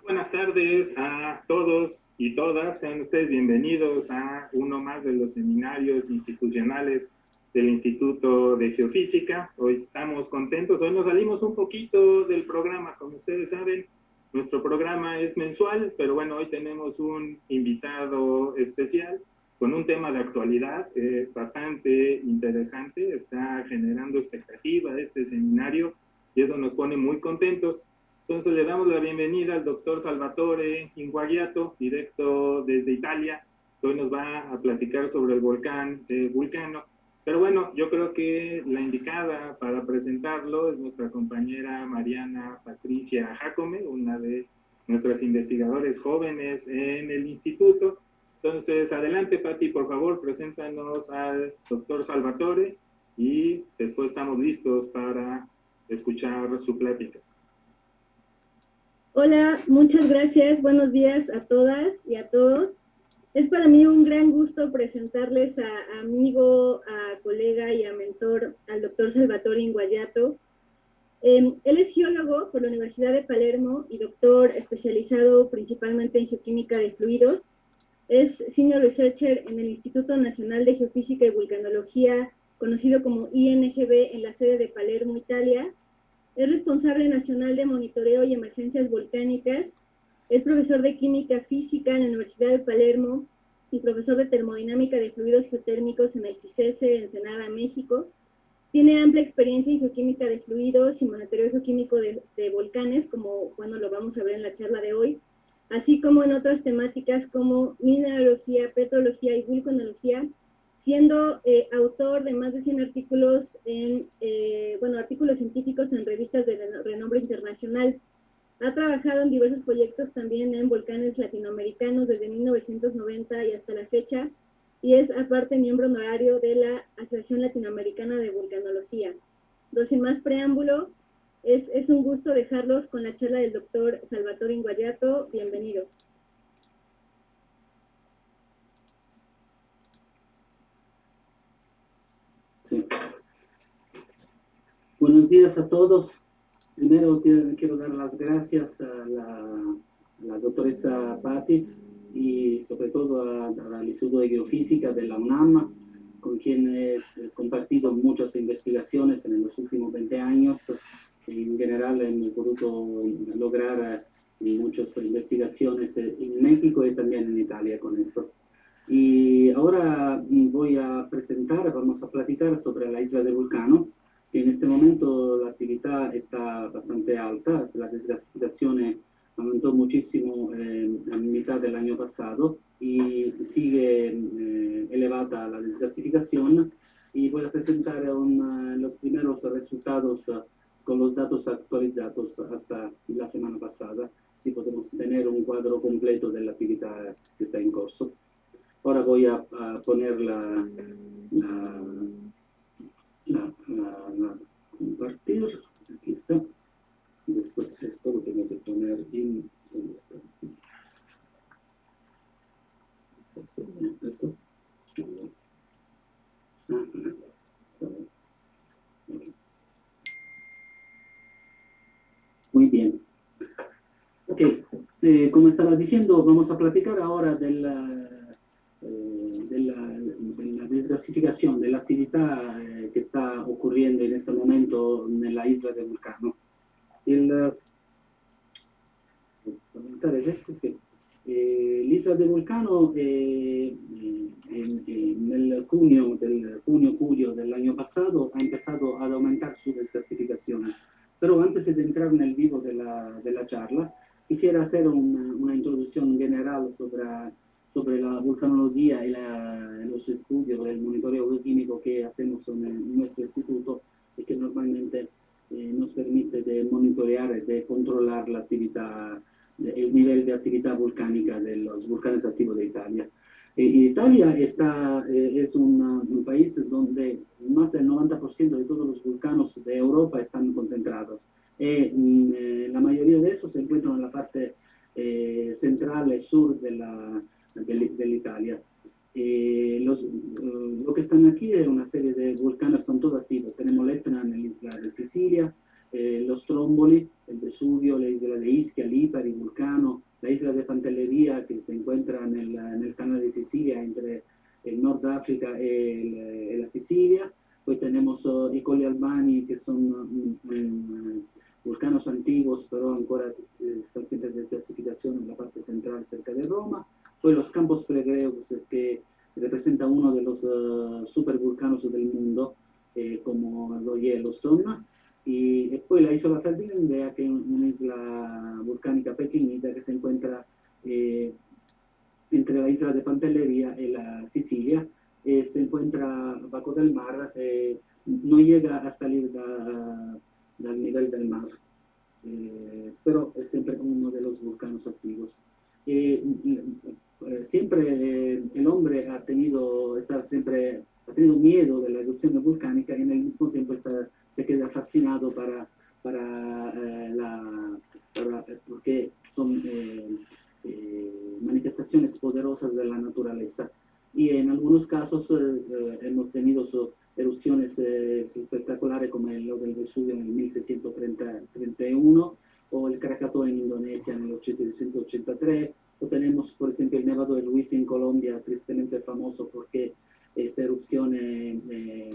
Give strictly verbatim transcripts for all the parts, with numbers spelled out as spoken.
Buenas tardes a todos y todas. Sean ustedes bienvenidos a uno más de los seminarios institucionales del Instituto de Geofísica. Hoy estamos contentos. Hoy nos salimos un poquito del programa. Como ustedes saben, nuestro programa es mensual, pero bueno, hoy tenemos un invitado especial con un tema de actualidad eh, bastante interesante. Está generando expectativa este seminario y eso nos pone muy contentos. Entonces le damos la bienvenida al doctor Salvatore Inguagliato, directo desde Italia, que hoy nos va a platicar sobre el volcán de Vulcano. Pero bueno, yo creo que la indicada para presentarlo es nuestra compañera Mariana Patricia Jacome, una de nuestras investigadores jóvenes en el instituto. Entonces, adelante, Pati, por favor, preséntanos al doctor Salvatore y después estamos listos para escuchar su plática. Hola, muchas gracias. Buenos días a todas y a todos. Es para mí un gran gusto presentarles a, a amigo, a colega y a mentor, al doctor Salvatore Inguagliato. Eh, él es geólogo por la Universidad de Palermo y doctor especializado principalmente en geoquímica de fluidos. Es Senior Researcher en el Instituto Nacional de Geofísica y Vulcanología, conocido como I N G B, en la sede de Palermo, Italia. Es responsable nacional de monitoreo y emergencias volcánicas. Es profesor de química física en la Universidad de Palermo y profesor de termodinámica de fluidos geotérmicos en el CICESE, Ensenada, México. Tiene amplia experiencia en geoquímica de fluidos y monitoreo geoquímico de, de volcanes, como, bueno, lo vamos a ver en la charla de hoy, así como en otras temáticas como mineralogía, petrología y vulcanología, siendo eh, autor de más de cien artículos, en, eh, bueno, artículos científicos en revistas de renombre internacional. Ha trabajado en diversos proyectos también en volcanes latinoamericanos desde mil novecientos noventa y hasta la fecha, y es aparte miembro honorario de la Asociación Latinoamericana de Vulcanología. Entonces, sin más preámbulo, es, es un gusto dejarlos con la charla del doctor Salvatore Inguagliato. Bienvenido. Sí. Buenos días a todos. Primero quiero dar las gracias a la, a la doctoresa Patti y sobre todo al Instituto de Geofísica de la UNAM, con quien he compartido muchas investigaciones en los últimos veinte años. En general hemos podido lograr muchas investigaciones en México y también en Italia con esto. Y ahora voy a presentar, vamos a platicar sobre la isla de Vulcano, que en este momento la actividad está bastante alta. La desgasificación aumentó muchísimo eh, a mitad del año pasado y sigue eh, elevada la desgasificación. Y voy a presentar un, los primeros resultados uh, con los datos actualizados hasta la semana pasada, si podemos tener un cuadro completo de la actividad que está en curso. Ahora voy a, a poner la, la, la, la, la compartir. Aquí está. Después esto lo tengo que poner en... ¿Dónde está? Esto, esto. Ah, está bien. Okay. Muy bien. Ok, eh, como estaba diciendo, vamos a platicar ahora de la... Eh, de, la, de la desgasificación, de la actividad eh, que está ocurriendo en este momento en la isla de Vulcano. El, eh, l'isla de Vulcano eh, en, en el junio del junio julio del año pasado ha empezado a aumentar su desgasificación. Pero antes de entrar en el vivo de la, de la charla, quisiera hacer una, una introducción general sobre sobre la vulcanología y la, los estudios, el monitoreo geoquímico que hacemos en, en nuestro instituto y que normalmente eh, nos permite de monitorear y de controlar la actividad, el nivel de actividad volcánica de los volcanes activos de Italia. Eh, Italia está, eh, es un, un país donde más del noventa por ciento de todos los volcanes de Europa están concentrados. Eh, eh, la mayoría de estos se encuentran en la parte eh, central y sur de la de l'Italia. Eh, los, uh, lo que están aquí es una serie de volcanes, son todos activos. Tenemos l'Etna en la isla de Sicilia, eh, los Stromboli, el Vesubio, la isla de Ischia, Lipari, Vulcano, la isla de Pantelleria, que se encuentra en el, en el canal de Sicilia, entre el Nord-África y la Sicilia. Pues tenemos uh, i Colli Albani, que son um, um, vulcanos antiguos, pero ancora están siempre en desclasificación en la parte central cerca de Roma. Pues los Campos Flegreus, que representa uno de los uh, supervulcanos del mundo, eh, como lo Yellowstone. Y después la isla Ferdinandea, que es una isla volcánica pequeñita que se encuentra eh, entre la isla de Pantelleria y la Sicilia. Eh, se encuentra bajo del mar, eh, no llega a salir da, del nivel del mar, eh, pero es siempre uno de los volcanes activos. Eh, eh, siempre eh, el hombre ha tenido, está siempre, ha tenido miedo de la erupción volcánica y en el mismo tiempo está, se queda fascinado para, para, eh, la, para porque son eh, eh, manifestaciones poderosas de la naturaleza. Y en algunos casos eh, eh, hemos tenido so, erupciones eh, espectaculares como el del Vesubio en el mil seiscientos treinta y uno o el Krakatoa en Indonesia en el mil ochocientos ochenta y tres, o tenemos por ejemplo el Nevado de Ruiz en Colombia, tristemente famoso porque esta erupción eh, eh,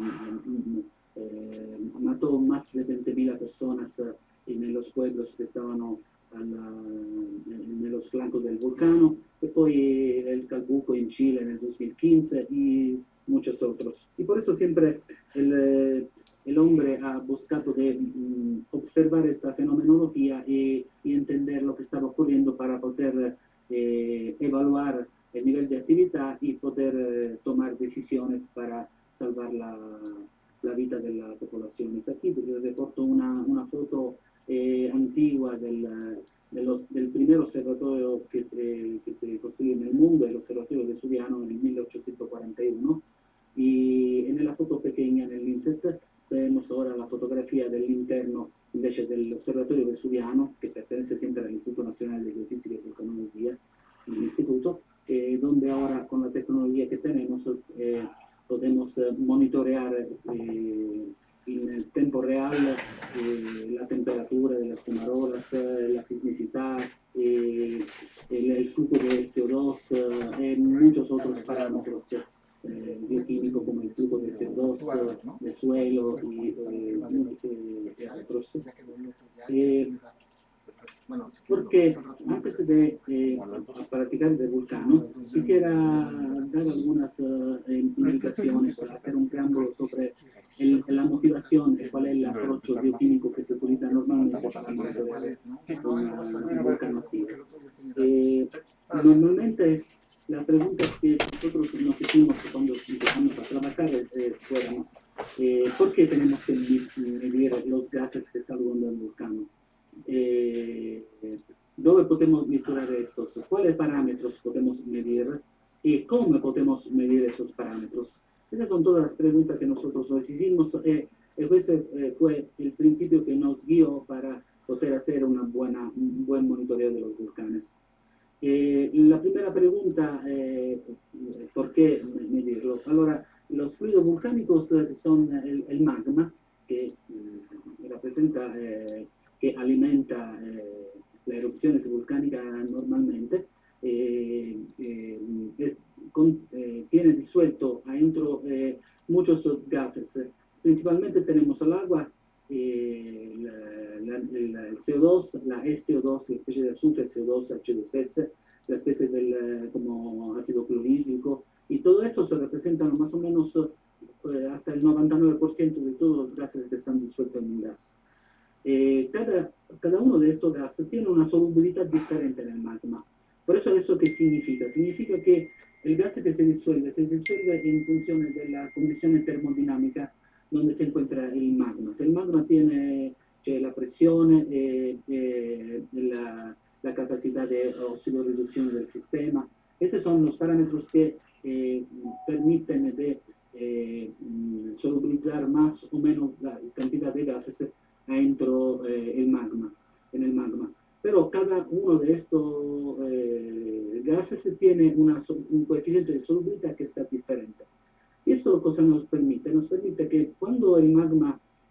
eh, mató más de veinte mil personas eh, en los pueblos que estaban alla, en los flancos del volcán, y poi el Calbuco en Chile en el dos mil quince y muchos otros. Y por eso siempre el, el hombre ha buscado de um, observar esta fenomenología y, y entender lo que estaba ocurriendo para poder eh, evaluar el nivel de actividad y poder eh, tomar decisiones para salvar la, la vida de la población. Aquí les reporto una, una foto Eh, antigua del, de los, del primer observatorio que se, que se construyó en el mundo, el observatorio vesuviano en el mil ochocientos cuarenta y uno, y en la foto pequeña en el Linset vemos ahora la fotografía del interno invece del observatorio vesuviano, que pertenece siempre al Instituto Nacional de Geofísica y Vulcanología, el instituto, eh, donde ahora con la tecnología que tenemos eh, podemos eh, monitorear eh, en tiempo real eh, la temperatura de las fumarolas, eh, la sismicidad, eh, el, el flujo de C O dos y eh, muchos otros parámetros eh, bioquímicos como el flujo de C O dos, eh, de suelo y eh, eh, otros. Eh, porque antes de eh, practicar el vulcano, quisiera dar algunas uh, indicaciones para hacer un preámbulo sobre el, la motivación y cuál es el approach bioquímico que se utiliza normalmente para monitorear un volcán activo. Eh, normalmente, la pregunta que nosotros nos hicimos cuando empezamos a trabajar eh, fueron eh, ¿por qué tenemos que medir los gases que salen del volcán? Eh, ¿Dónde podemos mesurar estos? ¿Cuáles parámetros podemos medir? ¿Y cómo podemos medir esos parámetros? Esas son todas las preguntas que nosotros nos hicimos eh, y ese eh, fue el principio que nos guió para poder hacer una buena, un buen monitoreo de los volcanes. Eh, la primera pregunta, eh, ¿por qué medirlo? Ahora, los fluidos volcánicos son el, el magma, que eh, representa eh, que alimenta eh, las erupciones volcánicas normalmente, eh, eh, es, con, eh, tiene disuelto adentro eh, muchos gases. Principalmente tenemos el agua, eh, la, la, la, el C O dos, la S O dos, la especie de azufre, C O dos, H dos S, la especie del como ácido clorhídrico, y todo eso se representa más o menos eh, hasta el noventa y nueve por ciento de todos los gases que están disueltos en un gas. Eh, cada, cada uno de estos gases tiene una solubilidad diferente en el magma. Por eso, ¿eso qué significa? Significa que el gas que se disuelve, se disuelve en función de la condición termodinámica donde se encuentra el magma. Si el magma tiene cioè, la presión, eh, eh, la, la capacidad de oxidorreducción del sistema, esos son los parámetros que eh, permiten de eh, solubilizar más o menos la cantidad de gases dentro eh, el magma, en el magma. Pero cada uno de estos eh, gases tiene una, un coeficiente de solubilidad que está diferente. ¿Y esto cosa nos permite? Nos permite que cuando el magma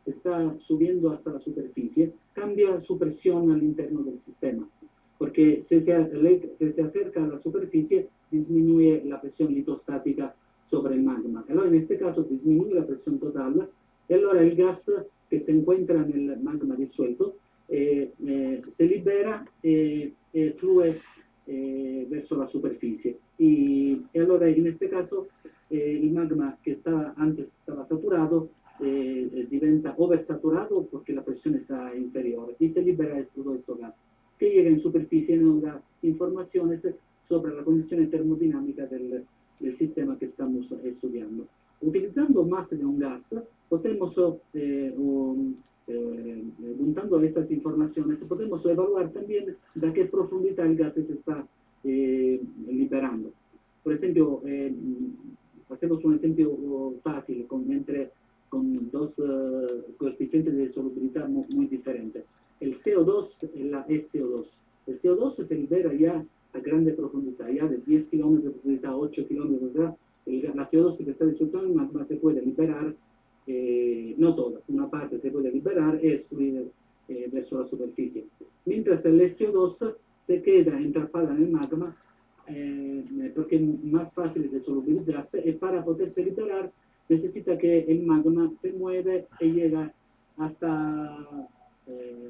está subiendo hasta la superficie, cambia su presión al interno del sistema, porque si se, si se acerca a la superficie, disminuye la presión litostática sobre el magma. Allora in questo caso disminuye la pressione totale e allora il gas che si encuentra nel magma disuelto eh, eh, si libera e, e flue eh, verso la superficie. Y, e allora in questo caso eh, il magma che stava, antes stava saturato eh, diventa oversaturato perché la pressione sta inferiore y se libera todo questo gas che llega in superficie e nos da informaciones sobre la condizione termodinámica del, del sistema que estamos estudiando. Utilizando más de un gas, podemos, eh, um, eh, juntando estas informaciones, podemos evaluar también de qué profundidad el gas se está eh, liberando. Por ejemplo, eh, hacemos un ejemplo fácil con, entre, con dos uh, coeficientes de solubilidad muy, muy diferentes. El C O dos y la S O dos. El C O dos se libera ya a grande profundidad, ya de diez kilómetros de profundidad, ocho kilómetros de profundidad. El, la C O dos que está disuelta en el magma se puede liberar, eh, no toda, una parte se puede liberar y excluir eh, verso la superficie. Mientras el S O dos se queda entrapada en el magma eh, porque es más fácil de solubilizarse y para poderse liberar necesita que el magma se mueve y llega hasta eh,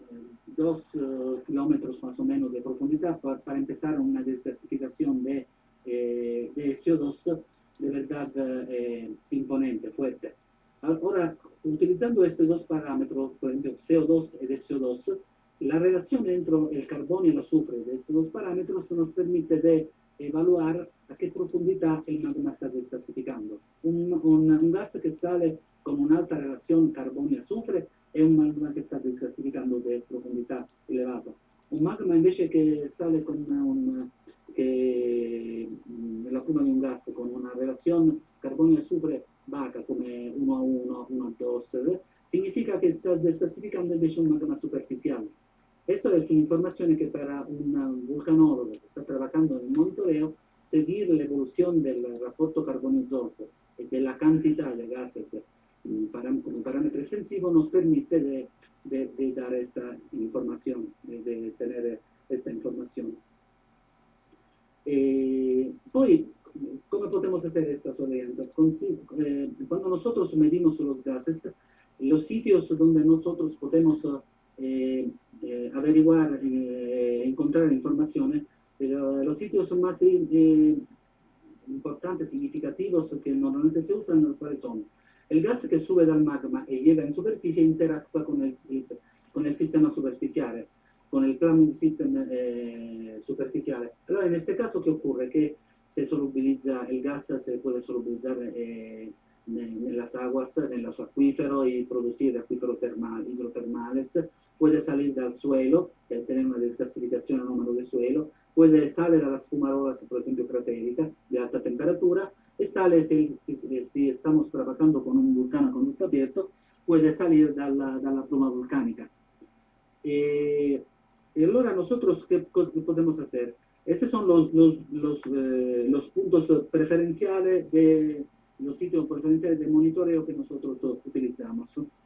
dos uh, kilómetros más o menos de profundidad para, para empezar una desgasificación de Eh, de C O dos de verdad eh, imponente, fuerte. Ahora, utilizando estos dos parámetros, por ejemplo, C O dos y S O dos, la relación entre el carbón y el azufre de estos dos parámetros nos permite de evaluar a qué profundidad el magma está desgasificando. Un, un, un gas que sale con una alta relación carbón y azufre es un magma que está desgasificando de profundidad elevada. Un magma invece che sale con un, che nella pluma di un gas con una relazione carbonio e azufre baja come uno a uno, uno a dos, significa che sta desgasificando invece un magma superficiale. Questa è un'informazione che per un vulcanologo che sta trabajando nel monitoreo, seguire l'evoluzione del rapporto carbonio-zolfo e della quantità di gases como parámetro extensivo nos permite de, de, de dar esta información, de, de tener esta información. Eh, poi, come podemos hacer esta sorveglianza? Eh, cuando nosotros medimos los gases, los sitios donde nosotros podemos eh, eh, averiguar, eh, encontrar información, eh, los sitios más eh, importantes, significativos que normalmente se usan, ¿cuáles son? El gas que sube dal magma e llega in superficie interactúa con el, con el sistema superficiale, con el plumbing system eh, superficiale. Allora, in questo caso, ¿qué ocurre? Que se solubiliza el gas, se puede solubilizar eh, en las aguas, en los acuíferos y producir acuíferos termal, hidrotermales, puede salir del suelo, eh, tener una desgasificación anómala del suelo, puede salir a las fumarolas, por ejemplo, cratéricas de alta temperatura, e sale si, si, si estamos trabajando con un vulcano a conducto abierto, puede salir dalla, dalla pluma volcánica. E, y allora nosotros, ¿qué, qué podemos hacer? Estos son los, los, los, eh, los puntos preferenciales, de, los sitios preferenciales de monitoreo que nosotros utilizamos.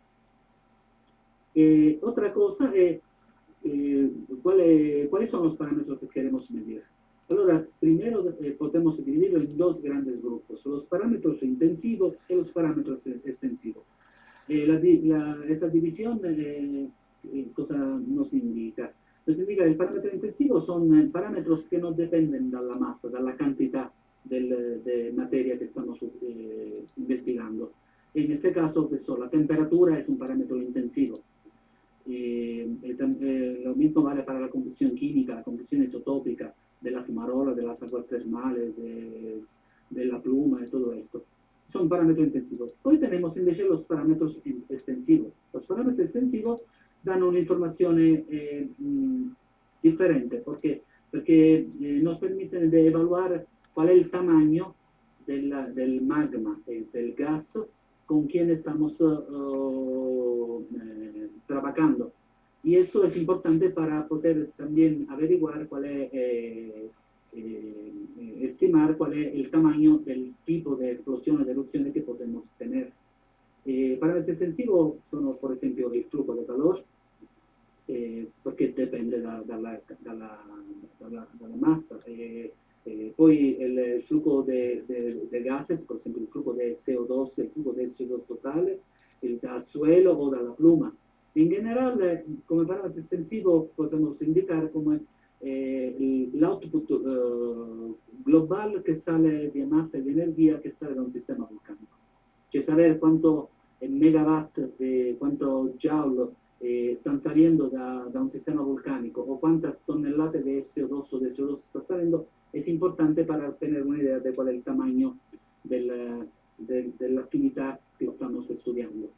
Eh, otra cosa es, eh, ¿cuál, ¿cuáles son los parámetros que queremos medir? Allora, primero eh, podemos dividirlo en dos grandes grupos, los parámetros intensivos y los parámetros extensivos. Eh, la, la, esta división, eh, eh, cosa nos indica? Nos indica que el parámetro intensivo son eh, parámetros que no dependen de la masa, de la cantidad del, de materia que estamos eh, investigando. En este caso, pues, la temperatura es un parámetro intensivo. Eh, eh, lo mismo vale para la combustión química, la combustión isotópica, de la fumarola, de las aguas termales, de, de la pluma y todo esto. Son parámetros intensivos. Hoy tenemos invece los parámetros extensivos. Los parámetros extensivos dan una información eh, mh, diferente. ¿Por qué? Porque eh, nos permiten de evaluar cuál es el tamaño del, del magma, eh, del gas con quien estamos uh, eh, trabajando. Y esto es importante para poder también averiguar cuál es, eh, eh, estimar cuál es el tamaño del tipo de explosiones, de erupciones que podemos tener. Eh, parametri estensivi sono per esempio il flusso di calore, eh, perché dipende da, dalla, dalla, dalla, dalla massa. Eh, eh, poi il, il flusso de, de, de gases, per esempio il flusso di C O due, il flusso di C O due totale, il, dal suelo o dalla pluma. In generale, come parametro estensivo possiamo indicare come eh, l'output eh, globale che sale di massa e di energia che sale da un sistema vulcanico. Cioè sapere quanto megawatt, eh, quanto joule eh, stanno salendo da, da un sistema vulcanico o quantas tonnellate di C O due o di C O due sta salendo è importante per ottenere un'idea di qual è il tamaño del, del, dell'attività che stiamo studiando.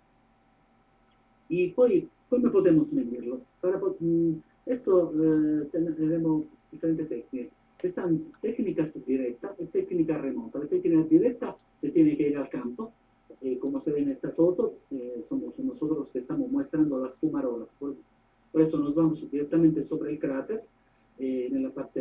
E poi, come possiamo medirlo? Para, questo eh, tenemos differenti tecniche. Están técnicas directas y técnicas remotas. La técnica directa se tiene que ir al campo. Eh, como se ve en esta foto, eh, somos nosotros los que estamos mostrando las fumarolas. Por, por eso nos vamos directamente sobre el cráter, eh, en la parte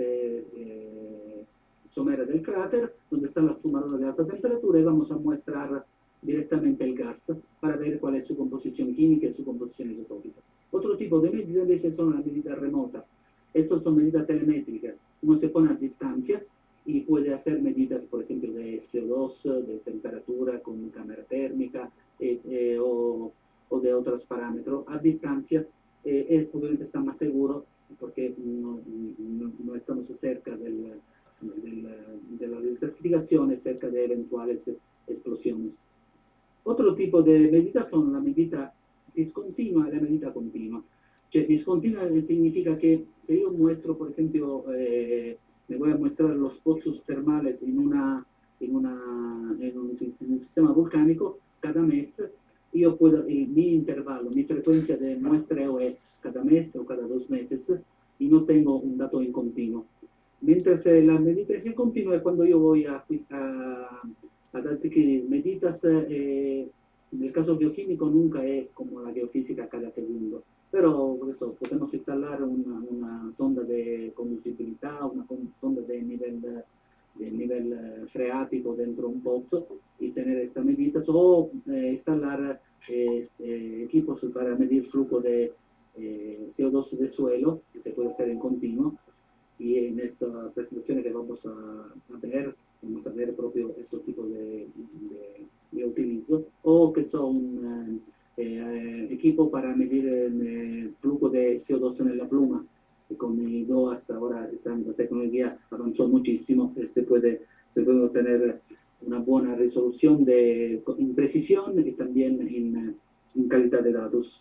eh, somera del cráter, donde están las fumarolas de alta temperatura, y vamos a mostrar directamente el gas para ver cuál es su composición química y su composición isotópica. Otro tipo de medidas son las medidas remotas. Estas son medidas telemétricas. Uno se pone a distancia y puede hacer medidas, por ejemplo, de C O dos, de temperatura con cámara térmica eh, eh, o, o de otros parámetros a distancia. Eh, obviamente está más seguro porque no, no, no estamos cerca del, del, de la desgasificación, cerca de eventuales explosiones. Otro tipo de medidas son la medida discontinua y la medida continua. Cioè, discontinua significa que si yo muestro, por ejemplo, eh, me voy a mostrar los pozos termales en, una, en, una, en, un, en un sistema volcánico, cada mes yo puedo, el, mi intervalo, mi frecuencia de muestreo es cada mes o cada dos meses y no tengo un dato en continuo. Mientras eh, la meditación continua es cuando yo voy a, a, a adquirir medidas, eh, en el caso bioquímico nunca es como la geofísica cada segundo. Pero eso, podemos instalar una, una sonda de conducibilidad, una sonda de nivel, de nivel freático dentro de un pozo y tener estas medidas, o eh, instalar eh, eh, equipos para medir flujo de eh, C O dos de suelo, que se puede hacer en continuo. Y en esta presentación que vamos a, a ver, vamos a ver propio este tipo de, de, de utilizo, o que son eh, equipo para medir el flujo de C O dos en la pluma. Y con el D O A S ahora esta tecnología avanzó muchísimo, eh, se, puede, se puede obtener una buena resolución de, en precisión y también en, en calidad de datos.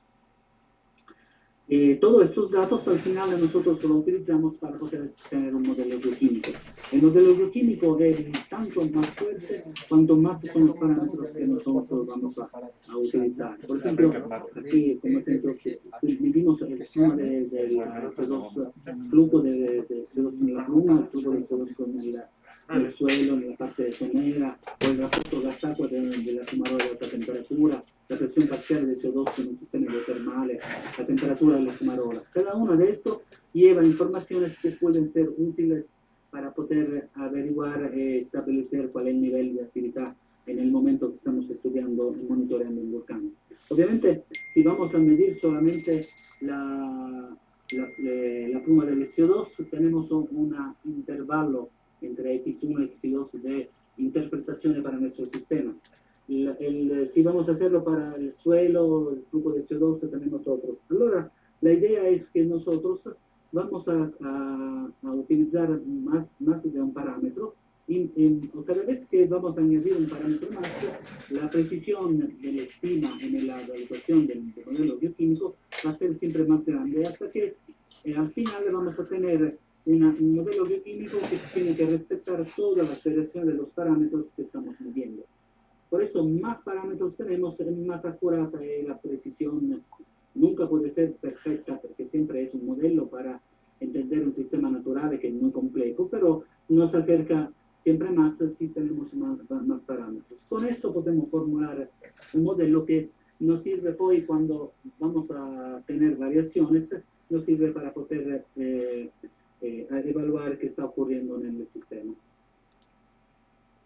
Eh, todos estos datos al final nosotros los utilizamos para poder tener un modelo bioquímico. El modelo bioquímico es tanto más fuerte cuanto más son los parámetros que nosotros vamos a, a utilizar. Por ejemplo, aquí como ejemplo, si medimos el flujo de, de, de C O dos, flujo de, de C O dos en la pluma, el flujo de C O dos en el, el suelo, en la parte somera, o el rapporto gas-acqua de, de la fumarola de alta temperatura, la presión parcial de C O dos en un sistema hidrotermal, la temperatura de la fumarola. Cada uno de estos lleva informaciones que pueden ser útiles para poder averiguar y eh, establecer cuál es el nivel de actividad en el momento que estamos estudiando y monitoreando un volcán. Obviamente, si vamos a medir solamente la, la, la, la pluma del C O dos, tenemos un intervalo entre X uno y X dos de interpretaciones para nuestro sistema. El, el, si vamos a hacerlo para el suelo, el flujo de C O dos, tenemos otros. Ahora, la idea es que nosotros vamos a, a, a utilizar más, más de un parámetro y, y cada vez que vamos a añadir un parámetro más, la precisión de la estima en la evaluación del, del modelo bioquímico va a ser siempre más grande hasta que eh, al final vamos a tener una, un modelo bioquímico que tiene que respetar todas las variaciones de los parámetros que estamos midiendo. Por eso, más parámetros tenemos, más acurata es la precisión. Nunca puede ser perfecta porque siempre es un modelo para entender un sistema natural que es muy complejo, pero nos acerca siempre más si tenemos más, más parámetros. Con esto podemos formular un modelo que nos sirve hoy cuando vamos a tener variaciones, nos sirve para poder eh, eh, evaluar qué está ocurriendo en el sistema.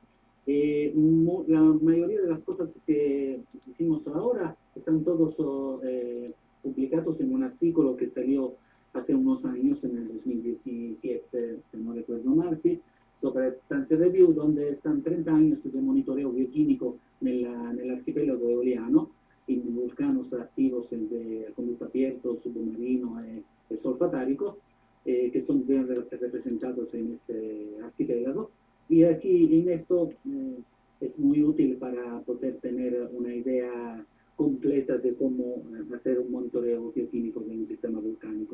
Eh, la mayoría de las cosas que hicimos ahora están todos eh, publicados en un artículo que salió hace unos años, en el dos mil diecisiete, si no recuerdo mal, sí, sobre Science Review, donde están treinta años de monitoreo bioquímico nella, nell'archipelago eoliano, in vulcanos activos de conducto abierto, submarino e, e solfatarico, eh, que son bien representados en este archipiélago. Y aquí en esto eh, es muy útil para poder tener una idea completa de cómo hacer un monitoreo bioquímico de un sistema volcánico.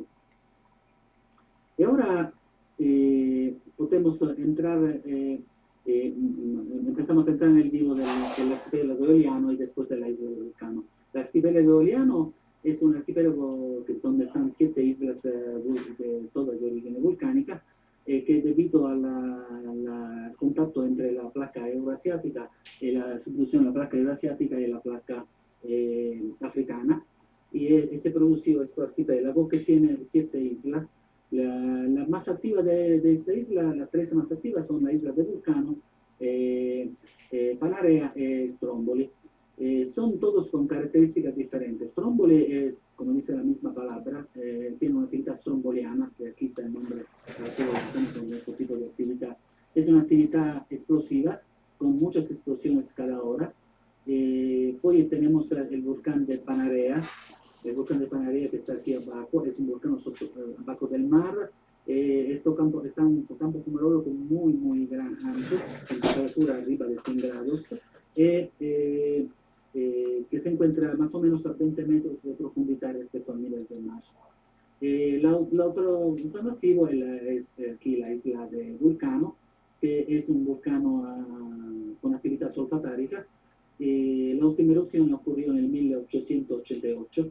Y ahora eh, podemos entrar, eh, eh, empezamos a entrar en el vivo del, del archipiélago eoliano y después de la isla del Vulcano. El archipiélago eoliano es un archipiélago que, donde están siete islas eh, de, todas de origen volcánica, eh, que debido al contacto entre la placa euroasiática y la subducción de la placa euroasiática y la placa eh, africana, y, y se produjo este archipiélago que tiene siete islas. La, la más activa de, de esta isla, las tres más activas son la isla de Vulcano, eh, eh, Panarea y Stromboli. Eh, son todos con características diferentes. Stromboli, eh, como dice la misma palabra, eh, tiene una actividad stromboliana, que aquí está el nombre con este tipo de actividad. Es una actividad explosiva, con muchas explosiones cada hora. Eh, hoy tenemos el volcán de Panarea. El volcán de Panarea, que está aquí abajo, es un volcán abajo del mar. Eh, este campo está en un campo fumarólogo muy, muy gran, ancho, con temperatura arriba de cien grados, eh, eh, eh, que se encuentra más o menos a veinte metros de profundidad respecto al nivel del mar. Eh, la, la otro volcán activo es, la, es aquí la isla de Vulcano, que es un volcán uh, con actividad solfatárica. Eh, la última erupción ocurrió en el mil ochocientos ochenta y ocho.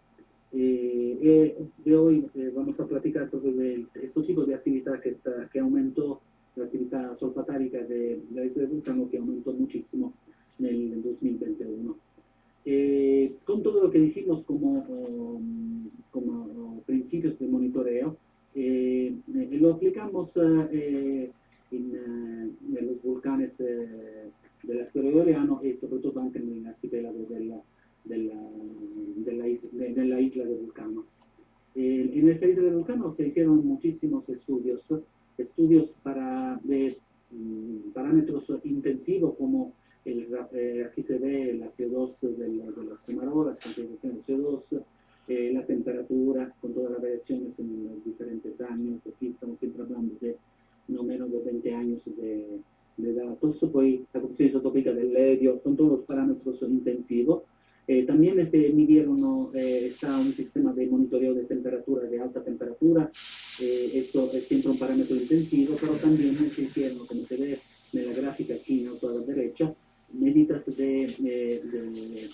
Eh, eh, de hoy eh, vamos a platicar de este tipo de actividad que, está, que aumentó, la actividad solfatárica de, de la isla de Vulcano, que aumentó muchísimo en el dos mil veintiuno. Eh, con todo lo que hicimos como, um, como principios de monitoreo, eh, eh, lo aplicamos eh, en, uh, en los volcanes eh, del archipiélago eoliano y sobre todo anche nell'archipelago della, della, della, isla, de, de la isla de Vulcano. Eh, en esa isla de Vulcano se hicieron muchísimos estudios, estudios para de, um, parámetros intensivos como el, eh, aquí se ve la C O dos de, la, de las fumarolas, concentración de C O dos, eh, la temperatura con todas las variaciones en los diferentes años. Aquí estamos siempre hablando de no menos de veinte años de, de datos. Poi la composición isotópica del helio, con todos los parámetros intensivos. Eh, también se midieron, eh, está un sistema de monitoreo de temperatura, de alta temperatura. Eh, esto es siempre un parámetro intensivo, pero también se hicieron, como se ve en la gráfica aquí en alto a la derecha, medidas de, de, de,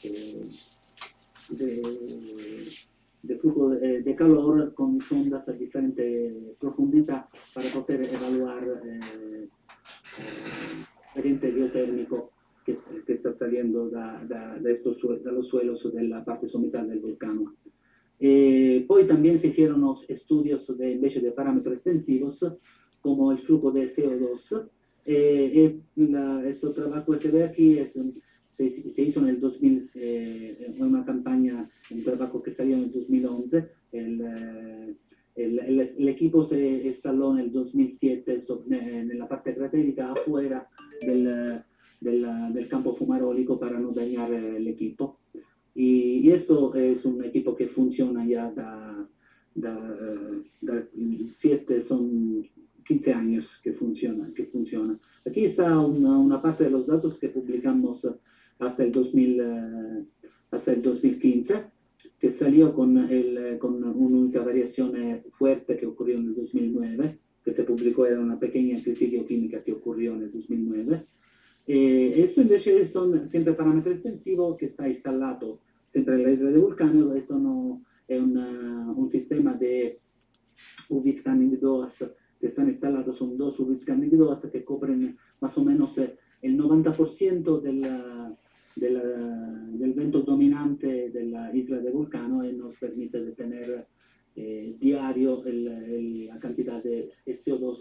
de, de flujo de, de calor con sondas a diferente profundidad para poder evaluar eh, el ambiente geotérmico que, que está saliendo da, da, da, estos, da los suelos de la parte sommitale del volcano. Eh, poi también se hicieron los estudios de, invece de parámetros extensivos como el flujo de C O dos. Eh, eh, este trabajo que se ve aquí es un, se, se hizo en el dos mil, eh, una campaña, un trabajo que salió en el dos mil once. El, el, el, el equipo se instaló en el dos mil siete en la parte cratérica afuera del, del, del campo fumarólico para no dañar el equipo. Y, y esto es un equipo que funciona ya da, da, da siete, son quince años que funciona, que funciona. Aquí está una, una parte de los datos que publicamos hasta el, dos mil, uh, hasta el dos mil quince, que salió con, el, con una única variación fuerte que ocurrió en el dos mil nueve, que se publicó, era una pequeña crisis geoquímica que ocurrió en el dos mil nueve. Eh, esto invece son siempre parámetro extensivo que está instalado siempre en la isla de Vulcano. Esto no es una, un sistema de U V scanning D O A S que están instalados, son dos U V scanning D O A S que cubren más o menos el noventa por ciento de la, de la, del vento dominante de la isla de Vulcano y nos permite de tener eh, diario el, el, la cantidad de C O dos que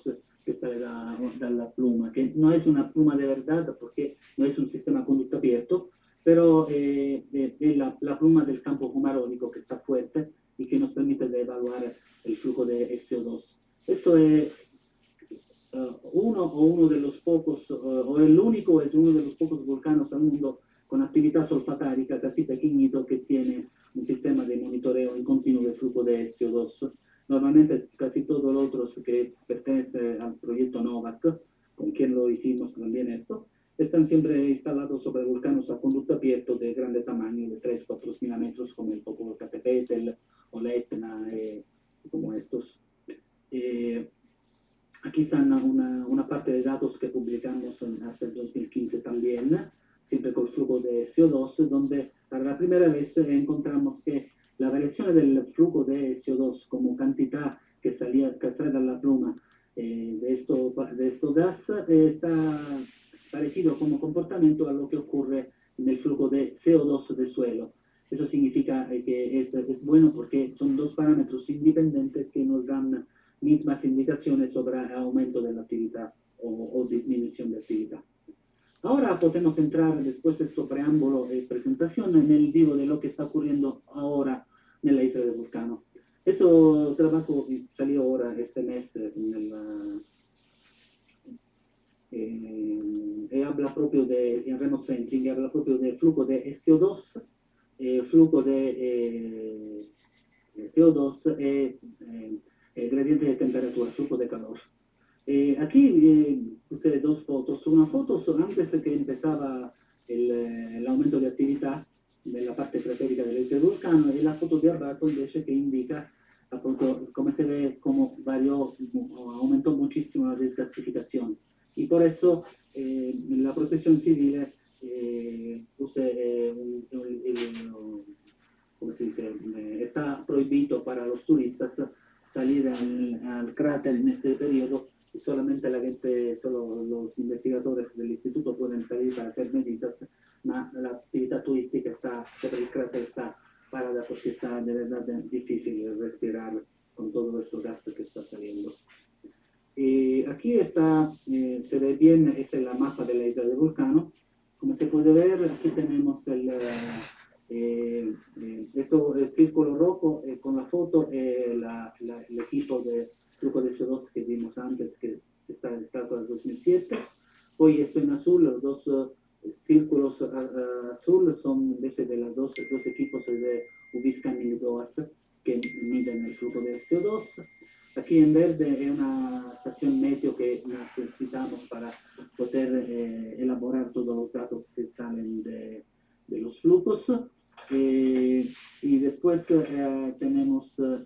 que sale da, dalla pluma, que no es una pluma de verdad porque no es un sistema a conducto abierto, pero eh, eh, es la, la pluma del campo fumarólico que está fuerte y que nos permite de evaluar el flujo de S O dos. Esto es uh, uno o uno de los pocos, uh, o el único, es uno de los pocos volcanos al mundo con actividad solfatárica casi pequeñito que tiene un sistema de monitoreo en continuo del flujo de S O dos. Normalmente casi todos los otros que pertenecen al proyecto NOVAC, con quien lo hicimos también esto, están siempre instalados sobre volcanos a conducto abierto de grande tamaño, de tres a cuatro mil metros, como el Popocatépetl o la Etna, eh, como estos. Eh, aquí están una, una parte de datos que publicamos en, hasta el dos mil quince también, siempre con el flujo de S O dos, donde para la primera vez encontramos que la variación del flujo de S O dos como cantidad que salía, que sale de la pluma eh, de, esto, de esto gas eh, está parecido como comportamiento a lo que ocurre en el flujo de C O dos de suelo. Eso significa que es, es bueno porque son dos parámetros independientes que nos dan mismas indicaciones sobre aumento de la actividad o, o disminución de actividad. Ahora podemos entrar, después de este preámbulo de presentación, en el vivo de lo que está ocurriendo ahora en la isla de Vulcano. Este trabajo salió ahora este mes en el, eh, e habla proprio de, en remote sensing, habla proprio del flujo de S O dos, eh, flujo de eh, C O dos e eh, gradiente de temperatura, flujo de calor. Eh, aquí eh, puse dos fotos. Una foto antes de que empezaba el, el aumento de actividad de la parte cratérica del isla del Vulcano y la foto de abajo invece que indica appunto come se ve como varió, aumentó muchísimo la desgasificación. Y por eso eh, la protección civil eh, puse eh, un, un, un, ¿cómo se dice? Eh, está prohibido para los turistas salir al, al cráter en este periodo y solamente la gente, solo los investigadores del instituto pueden salir para hacer medidas, ma la actividad turística está, sobre el cráter está parada porque está de verdad difícil respirar con todo esto gas que está saliendo. Y aquí está, eh, se ve bien, esta es la mapa de la isla del Vulcano. Como se puede ver, aquí tenemos el, eh, eh, esto, el círculo rojo eh, con la foto, eh, la, la, el equipo de flujo de C O dos que vimos antes, que está en estado del dos mil siete. Hoy esto en azul, los dos uh, círculos uh, uh, azul son veces de los dos, dos equipos de Ubiscan y DOAS que miden el flujo de C O dos. Aquí en verde es una estación meteo que necesitamos para poder eh, elaborar todos los datos que salen de, de los flujos. Eh, y después eh, tenemos eh,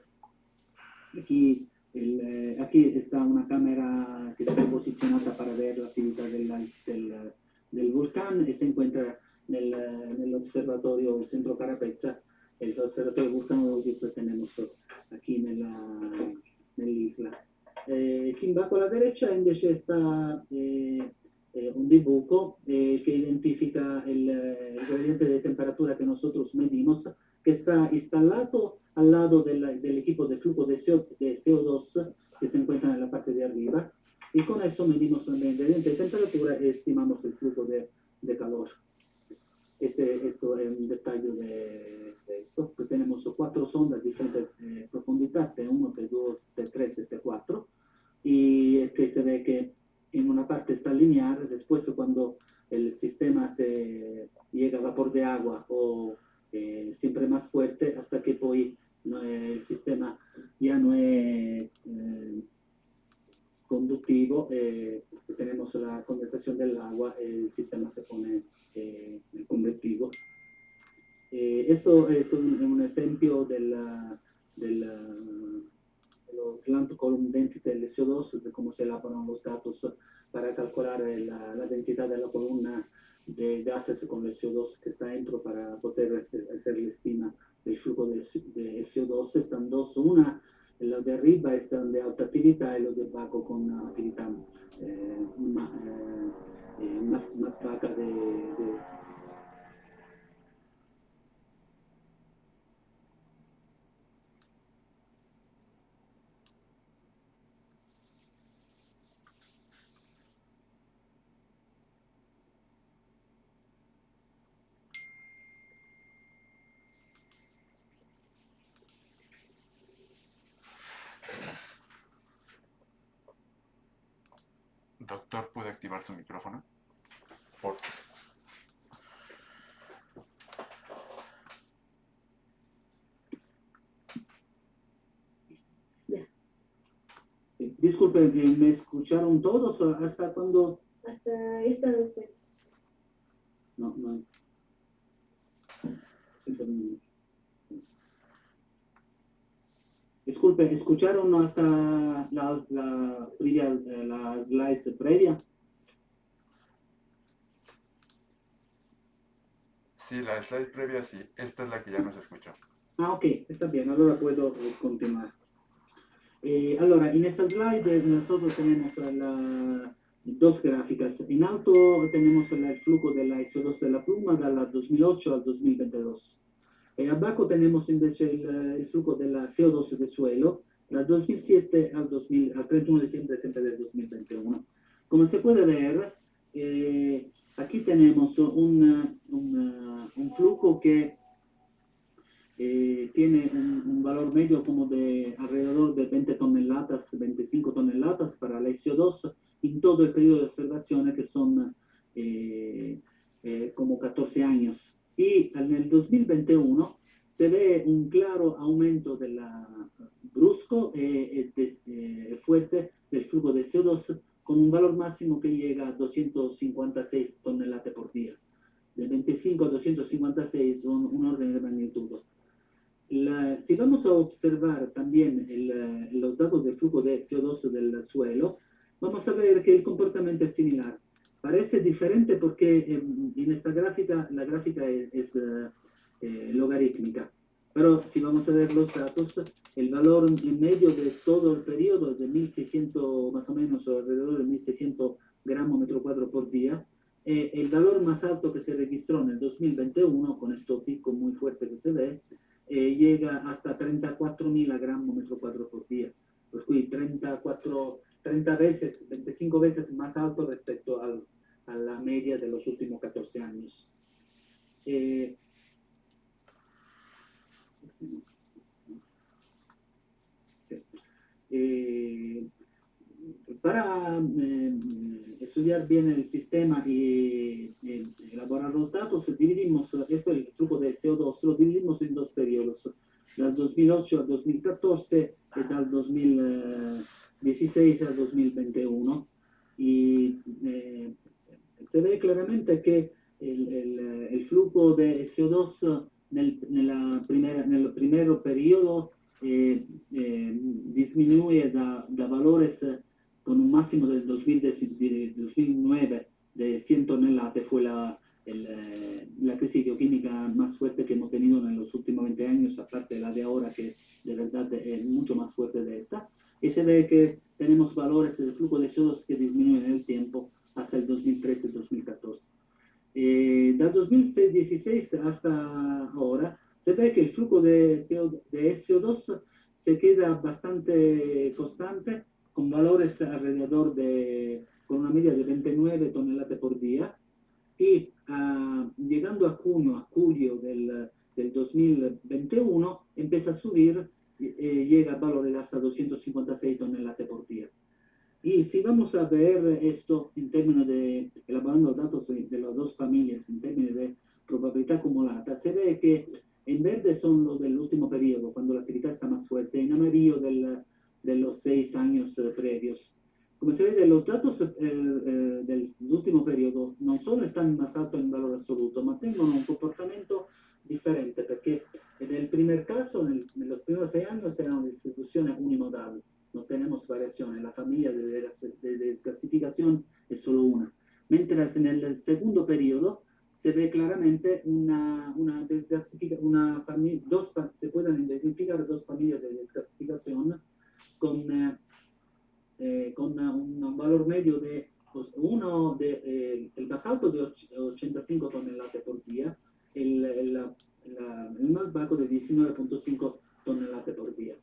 aquí El, eh, aquí está una cámara que está posicionada para ver la actividad del, del, del volcán y se encuentra nel, nel observatorio, el centro Carapezza, el observatorio vulcano que tenemos aquí nella, nell'isla. Eh, aquí in bajo a la derecha invece está eh, eh, un dibujo eh, que identifica el, el gradiente de temperatura que nosotros medimos, que está instalado al lado del, del equipo de flujo de, CO, de C O dos que se encuentra en la parte de arriba, y con esto medimos también el gradiente de temperatura y estimamos el flujo de, de calor. Este, esto es un detalle de, de esto. Pues tenemos cuatro sondas de diferente eh, profundidad, T uno, T dos, T tres y T cuatro, y que se ve que en una parte está lineal, después cuando el sistema se llega a vapor de agua o eh, siempre más fuerte, hasta que poi no è, il sistema ya no es eh, conductivo, eh, tenemos la condensación del agua, el sistema se pone eh, convectivo. Eh, esto es un, un ejemplo de la, de la de los slant column density del C O dos, de cómo se elaboran los datos para calcular la, la densidad de la columna de gases con el C O dos que está dentro para poder hacer la estima del flujo de, de C O dos. Están dos, una, la de arriba están de alta actividad y los de abajo con una actividad eh, más, eh, más, más baja de, de Doctor, ¿puede activar su micrófono? Por... Disculpen, ¿me escucharon todos o hasta cuando? Hasta esta usted. No, no. Disculpe, ¿escucharon hasta la, la, previa, la slides previa? Sí, la slide previa sí. Esta es la que ya nos escuchó. Ah, ok, está bien, ahora puedo continuar. Eh, allora, in esta slide nosotros tenemos la, dos gráficas. En alto tenemos el flujo de la S O dos de la pluma del dos mil ocho al dos mil veintidós. En abajo tenemos invece el, el flujo de la C O dos de suelo del dos mil siete al, dos mil, al treinta y uno de diciembre siempre del dos mil veintiuno. Como se puede ver, eh, aquí tenemos un, un, un flujo que Eh, tiene un, un valor medio como de alrededor de veinte toneladas, veinticinco toneladas para la S O dos en todo el periodo de observación, que son eh, eh, como catorce años. Y en el dos mil veintiuno se ve un claro aumento de la, brusco e eh, eh, fuerte del flujo de C O dos con un valor máximo que llega a doscientos cincuenta y seis toneladas por día. De veinticinco a doscientos cincuenta y seis, un, un orden de magnitud. La, si vamos a observar también el, los datos de flujo de C O dos del suelo, vamos a ver que el comportamiento es similar. Parece diferente porque en, en esta gráfica, la gráfica es, es eh, logarítmica. Pero si vamos a ver los datos, el valor en medio de todo el periodo es de mil seiscientos, más o menos, o alrededor de mil seiscientos gramos metro cuadrado por día. Eh, el valor más alto que se registró en el dos mil veintiuno, con este pico muy fuerte que se ve, Eh, llega hasta treinta y cuatro mil gramos metro cuadrado por día, per cui treinta y cuatro, treinta veces, veinticinco veces más alto respecto al, a la media de los últimos catorce años. Eh, sí. eh, para eh, estudiar bien el sistema y, y elaborar los datos, dividimos, esto es el flujo de C O dos, lo dividimos en dos periodos, del dos mil ocho al dos mil catorce y del dos mil dieciséis al dos mil veintiuno. Y eh, se ve claramente que el, el, el flujo de C O dos nel, nella primera, nel primo periodo eh, eh, disminuye da, da valores con un máximo del dos mil nueve de cien toneladas. Fue la, el, la crisis geoquímica más fuerte que hemos tenido en los últimos veinte años, aparte de la de ahora, que de verdad es mucho más fuerte de esta. Y se ve que tenemos valores de flujo de C O dos que disminuyen en el tiempo hasta el dos mil trece dos mil catorce. Eh, del dos mil dieciséis hasta ahora, se ve que el flujo de, C O, de C O dos se queda bastante constante, con valores alrededor de, con una media de veintinueve toneladas por día, y uh, llegando a junio, a julio del, del dos mil veintiuno, empieza a subir, eh, llega a valores hasta doscientos cincuenta y seis toneladas por día. Y si vamos a ver esto en términos de, elaborando datos de, de las dos familias, en términos de probabilidad acumulada, se ve que en verde son los del último periodo, cuando la actividad está más fuerte, en amarillo del, de los seis años eh, previos. Como se ve, de los datos eh, eh, del último periodo no solo están más altos en valor absoluto, ma tengono un comportamento diferente, perché nel primer caso, nel, en los primeros seis años, era una distribución unimodal. No tenemos variaciones, la familia de, de, de desgasificación es solo una. Mientras en el segundo periodo se ve claramente una, una desgasificación, una familia, dos, se pueden identificar dos familias de desgasificación con, eh, con un valor medio de, pues, uno de, eh, el más alto de ochenta y cinco toneladas por día, el, el, la, el más bajo de diecinueve punto cinco toneladas por día.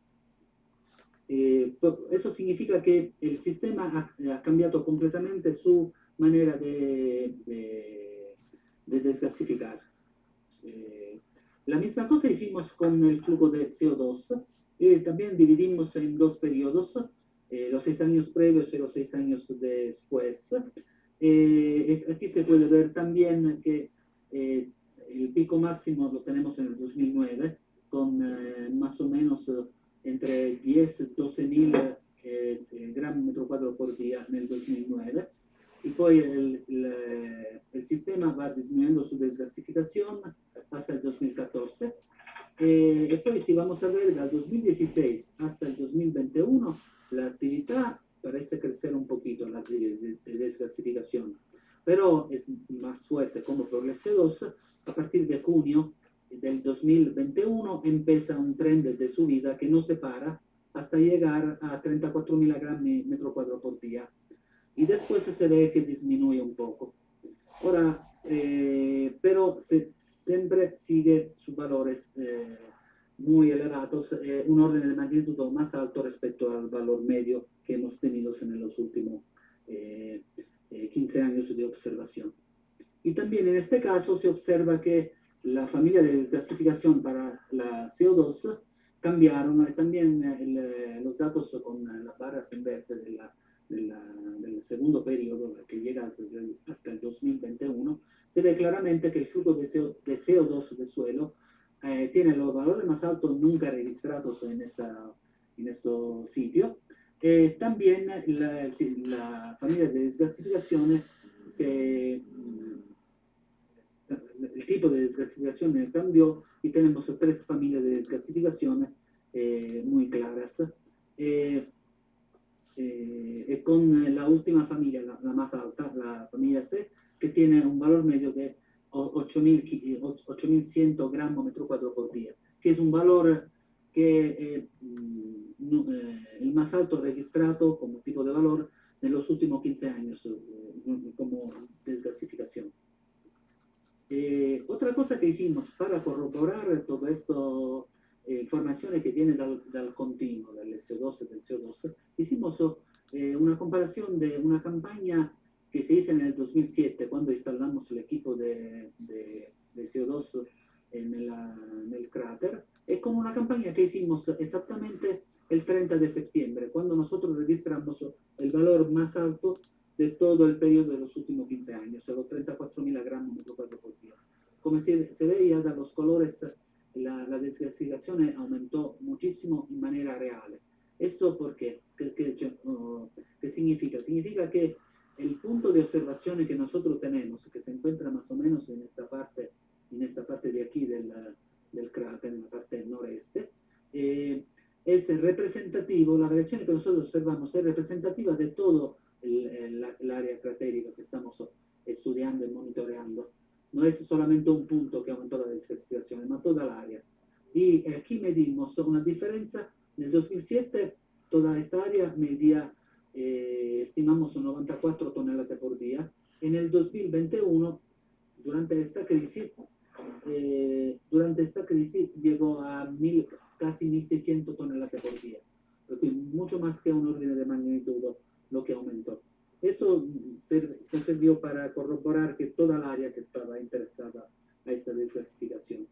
Eh, eso significa que el sistema ha, ha cambiado completamente su manera de, de, de desgasificar. Eh, la misma cosa hicimos con el flujo de C O dos. Eh, también dividimos en dos periodos. eh, los seis años previos y los seis años después. Eh, aquí se puede ver también que eh, el pico máximo lo tenemos en el dos mil nueve, con eh, más o menos eh, entre diez y doce mil eh, gramos metro cuadrado por día en el dos mil nueve. Y poi el, el, el sistema va disminuyendo su desgasificación hasta el dos mil catorce. Eh, y poi si vamos a ver dal dos mil dieciséis hasta el dos mil veintiuno, la actividad parece crecer un poquito, la de, de, de desgasificación, pero es más fuerte como por el C O dos. A partir de junio del dos mil veintiuno empieza un trend de subida que no se para hasta llegar a treinta y cuatro mil gramos metro cuadrado por día. Y después se ve que disminuye un poco. Ahora, eh, pero se, siempre sigue sus valores eh, muy elevados, eh, un orden de magnitud más alto respecto al valor medio que hemos tenido en los últimos eh, eh, quince años de observación. Y también en este caso se observa que la familia de desgasificación para la C O dos cambiaron, y también el, los datos con las barras en verde de la De la, del segundo periodo que llega hasta el dos mil veintiuno, se ve claramente que el flujo de, CO, de C O dos de suelo eh, tiene los valores más altos nunca registrados en, esta, en este sitio. Eh, también la, la familia de desgasificación, se, el tipo de desgasificación cambió y tenemos tres familias de desgasificación eh, muy claras. Eh, Eh, con la última familia, la, la más alta, la familia C, que tiene un valor medio de ocho mil cien gramos metro cuadrado por día, que es un valor que eh, no, eh, el más alto registrado como tipo de valor en los últimos quince años eh, como desgasificación. Eh, otra cosa que hicimos para corroborar todo esto, eh, informaciones que vienen dal, dal continuo, del C O dos, del C O dos, hicimos eh, una comparación de una campaña que se hizo en el dos mil siete, cuando instalamos el equipo de, de, de C O dos en, la, en el cráter, y con una campaña que hicimos exactamente el treinta de septiembre, cuando nosotros registramos el valor más alto de todo el periodo de los últimos quince años, los treinta y cuatro mil gramos metro cuadrado por día. Como se, se veía de los colores, la, la desgasificación aumentó muchísimo en manera real. ¿Esto por qué? ¿Qué, qué, uh, ¿Qué significa? Significa que el punto de observación que nosotros tenemos, que se encuentra más o menos en esta parte, en esta parte de aquí del, del cráter, en la parte noreste, eh, es representativo, la variación que nosotros observamos es representativa de todo el, el, el área cratérica que estamos estudiando y monitoreando. No es solamente un punto que aumentó la desgasificación, sino toda el área. Y aquí medimos una diferencia. En el dos mil siete, toda esta área medía, eh, estimamos, noventa y cuatro toneladas por día. En el dos mil veintiuno, durante esta crisis, eh, durante esta crisis llegó a mil, casi mil seiscientas toneladas por día. Mucho más que un orden de magnitud lo que aumentó. Esto sirvió para corroborar que toda el área que estaba interesada a esta desgasificación.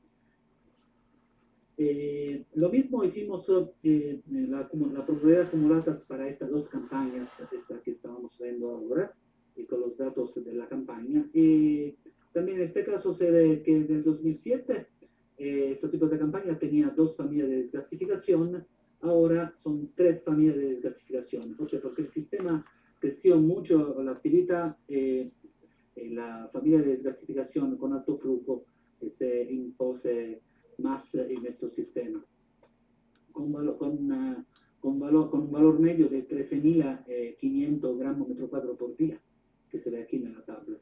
Eh, lo mismo hicimos eh, la, la probabilidad acumulada para estas dos campañas, esta que estábamos viendo ahora, y con los datos de la campaña. Y también en este caso se ve que en el dos mil siete eh, este tipo de campaña tenía dos familias de desgasificación, ahora son tres familias de desgasificación. ¿Por qué? Porque el sistema creció mucho, la actividad, eh, la familia de desgasificación con alto flujo eh, se impose más en nuestro sistema, con, valor, con, uh, con, valor, con un valor medio de trece mil quinientos gramos metro cuadrado por día, que se ve aquí en la tabla.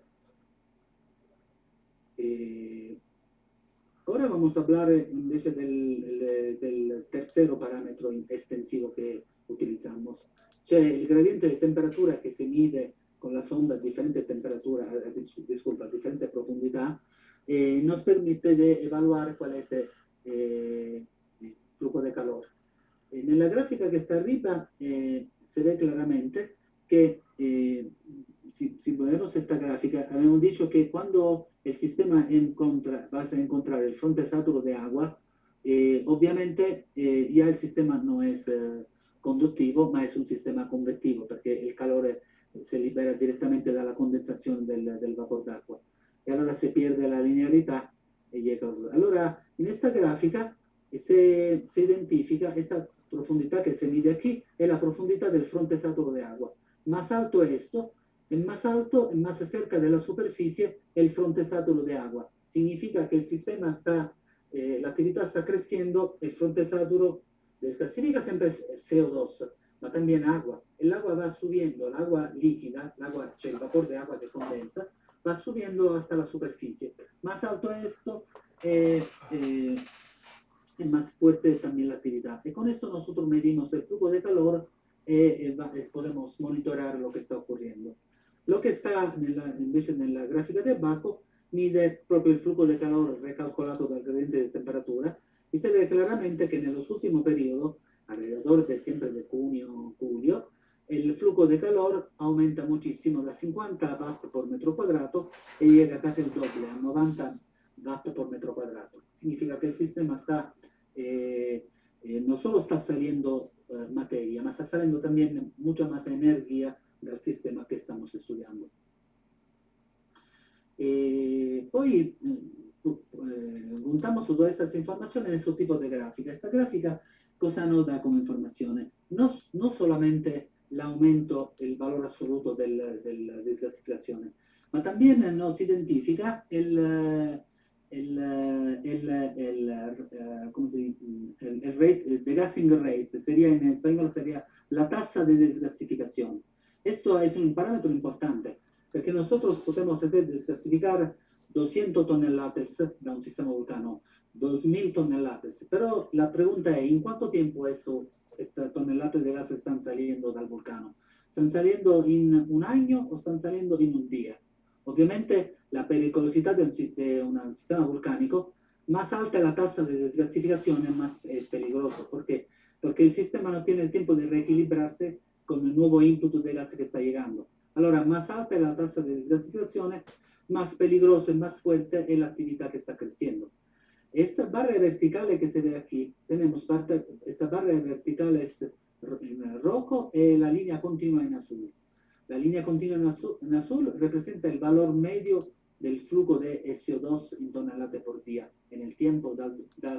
Eh, ahora vamos a hablar invece del, del tercer parámetro extensivo que utilizamos, cioè il gradiente di temperatura che si mide con la sonda a differente temperatura, disculpa, a differente profondità, eh, nos permite de evaluar cuál es eh, el flujo de calor. Eh, nella grafica che sta arriba eh, se ve claramente che, eh, si, si vemos esta gráfica, habíamos dicho que cuando el sistema encontra, vas a encontrar el fronte saturo de agua, eh, obviamente eh, ya el sistema no es, eh, conduttivo, ma è un sistema convettivo perché il calore si libera direttamente dalla condensazione del, del vapor d'acqua. E allora se pierde la linearità, e gli causa. Allora, in questa grafica se, se identifica questa profondità che se mide aquí, è la profondità del fronte saturo de agua. Más alto esto, es más alto y más cerca de la superficie el fronte saturo de agua. Significa que el sistema está, eh, la actividad está creciendo, el fronte saturo desgasifica siempre C O dos, ma también agua. El agua va subiendo, el agua líquida, el agua, cioè el vapor de agua que condensa, va subiendo hasta la superficie. Más alto esto, eh, eh, es más fuerte también la actividad. Y con esto nosotros medimos el flujo de calor y eh, eh, podemos monitorar lo que está ocurriendo. Lo que está nella, invece nella grafica di Baco mide proprio il flujo de calor recalcolato dal gradiente di temperatura y se ve claramente que en los últimos periodos, alrededor de siempre de junio, julio, el flujo de calor aumenta muchísimo, da cincuenta watt por metro cuadrado y llega casi el doble, a noventa watt por metro cuadrado. Significa que el sistema está, eh, eh, no solo está saliendo eh, materia, ma está saliendo también mucha más energía del sistema che stiamo studiando. E poi eh, puntamos su todas estas informaciones en este tipo de gráfica. Esta gráfica, cosa nos da como información? No, no solamente l'aumento, el valor assoluto del, del desgasificazione, ma también nos identifica el, el, el, el, uh, ¿cómo se dice? El, el rate, the gassing rate, sería en español sería la tasa de desgasificación. Esto es un parámetro importante, porque nosotros podemos hacer desgasificar doscientas toneladas de un sistema vulcano, dos mil toneladas, pero la pregunta es, ¿en cuánto tiempo esto, estas toneladas de gas están saliendo del vulcano? ¿Están saliendo en un año o están saliendo en un día? Obviamente, la peligrosidad de un, de un sistema volcánico, más alta la tasa de desgasificación, es más eh, peligroso. ¿Por qué? Porque el sistema no tiene el tiempo de reequilibrarse con el nuevo input de gas que está llegando. Allora, más alta es la tasa de desgasificación, más peligroso y más fuerte es la actividad que está creciendo. Esta barra vertical que se ve aquí, tenemos parte, esta barra vertical es en rojo y la línea continua en azul. La línea continua en azul, en azul representa el valor medio del flujo de S O dos en toneladas por día en el tiempo de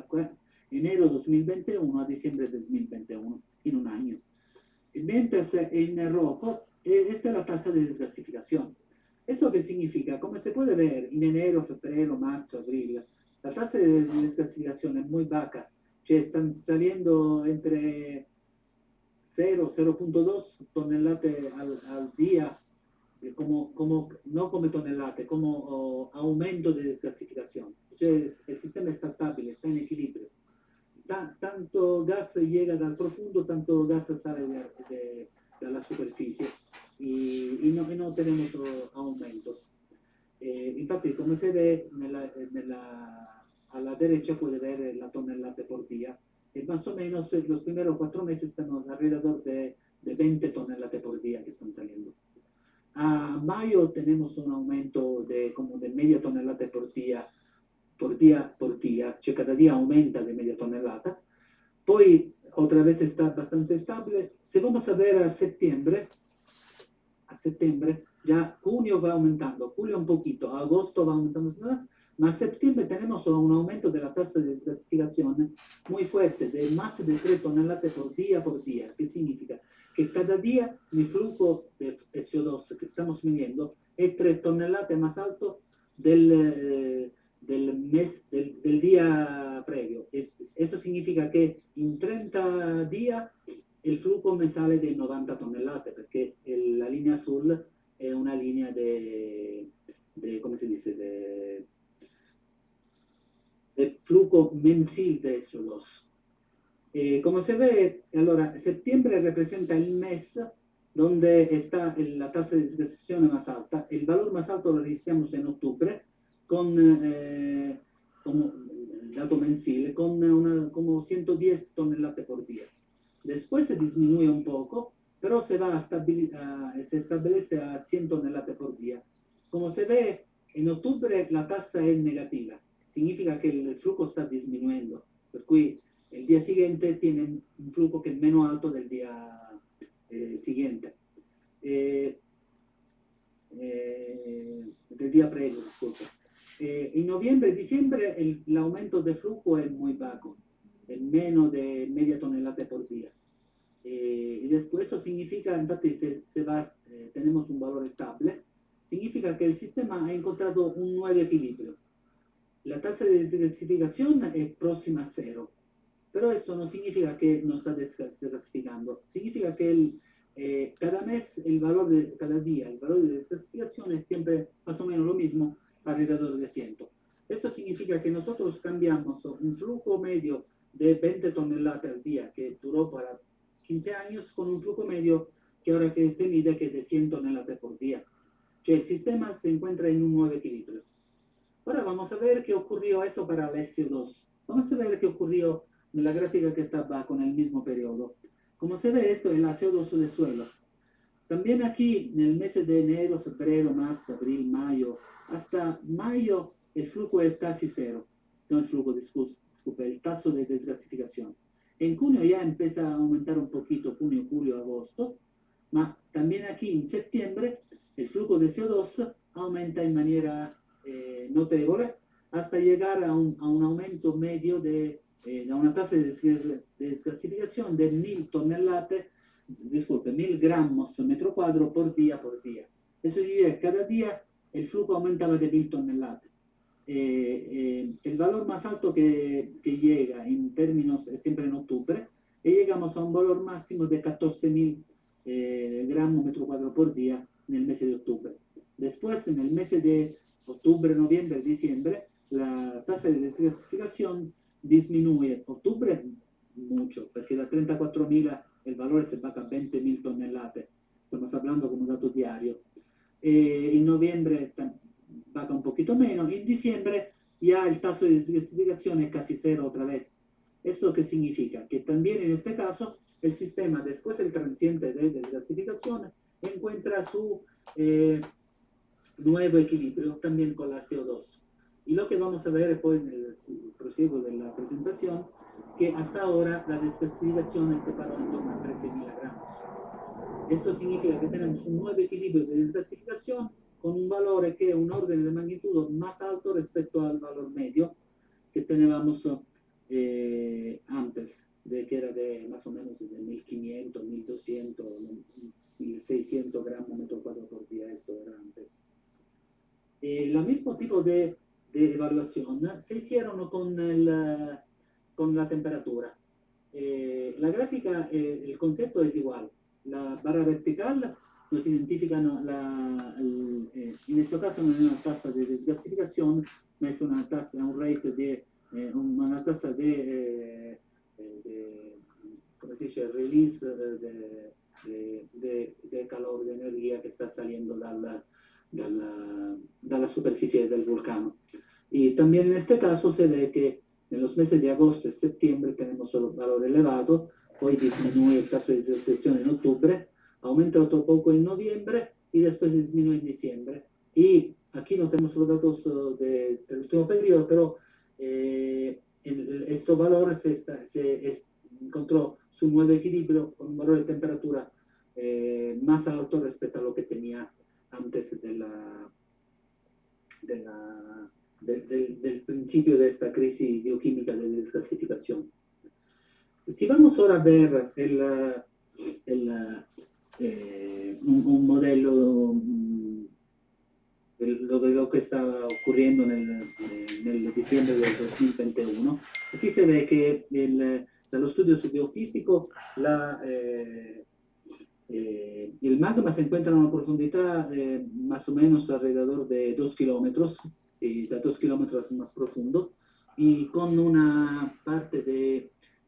enero dos mil veintiuno a diciembre dos mil veintiuno, en un año. Mientras en rojo, esta es la tasa de desgasificación. ¿Esto qué significa? Como se puede ver en enero, febrero, marzo, abril, la tasa de desgasificación es muy baja. Cioè, están saliendo entre cero, cero punto dos toneladas al, al día, como, como, no come tonelate, como oh, aumento de desgasificación. Cioè, el sistema está estable, está en equilibrio. Ta, tanto gas llega dal profundo, tanto gas sale de, de, de la superficie y, y, no, y no tenemos oh, aumentos. Eh, infatti, come si vede nella, nella, alla derecha puede ver la tonelada por día. Y más o menos los primeros cuatro meses estamos alrededor de, de veinte toneladas por día que están saliendo. A mayo tenemos un aumento de como de media tonelada por día, por día por día, cioè cada día aumenta de media tonelada. Poi otra vez está bastante estable. Si vamos a ver a septiembre, a septiembre ya junio va aumentando, julio un poquito, agosto va aumentando, ma a septiembre tenemos un aumento de la tasa de desgasificación muy fuerte, de más de tres toneladas por día por día. ¿Qué significa? Que cada día el flujo de S O dos que estamos midiendo es tres toneladas más alto del, eh, del mes, del, del día previo. Es, eso significa que en treinta días el flujo me sale de noventa toneladas, porque el, la línea azul es una línea de, de ¿cómo se dice? De, de flujo mensil de S O dos. Eh, como se ve, allora, septiembre representa el mes donde está el, la tasa de desgasificación más alta. El valor más alto lo registramos en octubre, con eh, como dato mensile, con una, como ciento diez toneladas por día. Después se disminuye un poco, pero se va a stabilizar, se establece a cien toneladas por día. Como se ve, en octubre la tasa es negativa. Significa que el flujo está disminuyendo, per cui el día siguiente tienen un flujo que es menos alto del día eh, siguiente. Eh, eh, del día previo, disculpe. Eh, en noviembre y diciembre el, el aumento de flujo es muy bajo, es menos de media tonelada por día. Eh, y después eso significa, infatti se, se va, eh, tenemos un valor estable, significa que el sistema ha encontrado un nuevo equilibrio. La tasa de desgasificación es próxima a cero, pero esto no significa que no está desgasificando, significa que el, eh, cada mes, el valor de cada día, el valor de desgasificación es siempre más o menos lo mismo, alrededor de cien. Esto significa que nosotros cambiamos un flujo medio de veinte toneladas al día, que duró para quince años, con un flujo medio que ahora que se mide que es de cien toneladas por día. Cioè el sistema se encuentra en un nuevo equilibrio. Ahora vamos a ver qué ocurrió esto para el S O dos. Vamos a ver qué ocurrió en la gráfica que estaba con el mismo periodo. Como se ve, esto es el C O dos del suelo. También aquí, en el mes de enero, febrero, marzo, abril, mayo, hasta mayo el flujo es casi cero. No el flujo, disculpe, el tasso de desgasificación. En junio ya empieza a aumentar un poquito, junio, julio, agosto. Ma también aquí en septiembre el flujo de C O dos aumenta en manera eh, notevole hasta llegar a un, a un aumento medio de, eh, a una tasa de desgasificación de mil toneladas, disculpe, mil gramos metro cuadro por día por día. Eso significa que cada día el flujo aumentaba de mil toneladas. Eh, eh, el valor más alto que, que llega en términos es siempre en octubre, y llegamos a un valor máximo de catorce mil eh, gramos metro cuadro por día en el mes de octubre. Después, en el mes de octubre, noviembre, diciembre, la tasa de desgasificación disminuye. Octubre mucho, porque da treinta y cuatro mil, el valor se baja a veinte mil toneladas. Estamos hablando como dato diario. Eh, en noviembre baja un poquito menos. En diciembre ya el tasso de desgasificación es casi cero otra vez. ¿Esto qué significa? Que también en este caso el sistema, después del transiente de desgasificación, encuentra su eh, nuevo equilibrio también con la C O dos. Y lo que vamos a ver después en el prosiego de la presentación, que hasta ahora la desgasificación se paró en torno a trece mil gramos. Esto significa que tenemos un nuevo equilibrio de desgasificación con un valor que es un orden de magnitud más alto respecto al valor medio que teníamos eh, antes, de que era de más o menos de mil quinientos, mil doscientos, mil seiscientos gramos metro cuadrado por día. Esto era antes. Eh, el mismo tipo de, de evaluación se hicieron con, el, con la temperatura. Eh, la gráfica, eh, el concepto es igual. La barra vertical nos identifica la, el, eh, en este caso no es una tasa de desgasificación, ma es una tasa, un rate de, eh, una tasa de, eh, de, ¿cómo se dice? Release de, de, de, de calor, de energía que está saliendo dalla, dalla, dalla superficie del vulcano. Y también en este caso se ve que en los meses de agosto y septiembre tenemos solo un valor elevado, poi disminuye el tasso de desgasificación en octubre, aumenta otro poco en noviembre y después disminuye en diciembre. Y aquí no tenemos los datos de, del último periodo, pero eh, el, este valor se, está, se encontró su nuevo equilibrio con un valor de temperatura eh, más alto respecto a lo que tenía antes de la, de la, de, de, del principio de esta crisis bioquímica de desgasificación. Si vamos ahora a ver el, el, eh, un, un modelo de lo, de lo que estaba ocurriendo en el, en el diciembre del dos mil veintiuno, aquí se ve que el, dallo studio biofísico la, eh, eh, el magma se encuentra a una profundidad eh, más o menos alrededor de dos kilómetros, y de dos kilómetros más profundo, y con una parte de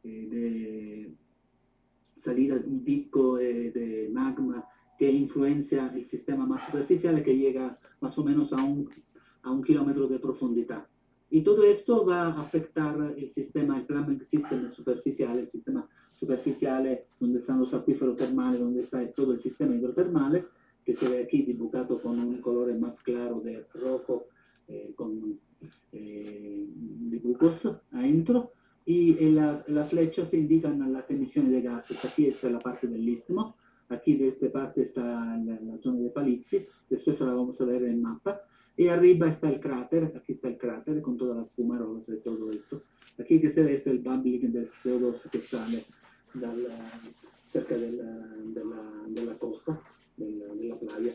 de salida, un pico eh, de magma que influencia el sistema más superficial, que llega más o menos a un, a un kilómetro de profundidad. Y todo esto va a afectar el sistema, el plumbing system superficial, el sistema superficial donde están los acuíferos termales, donde está todo el sistema hidrotermale, que se ve aquí dibujado con un color más claro de rojo, eh, con eh, dibujos adentro. Y y en la, la flecha se indican las emisiones de gases. Aquí está la parte del istmo, aquí de esta parte está la, la zona de Palizzi, después la vamos a ver en el mapa, y arriba está el cráter, aquí está el cráter con todas las fumarosas y todo esto. Aquí que se ve esto es el bubbling del C O dos que sale dalla, cerca della, della, della costa, della, della playa.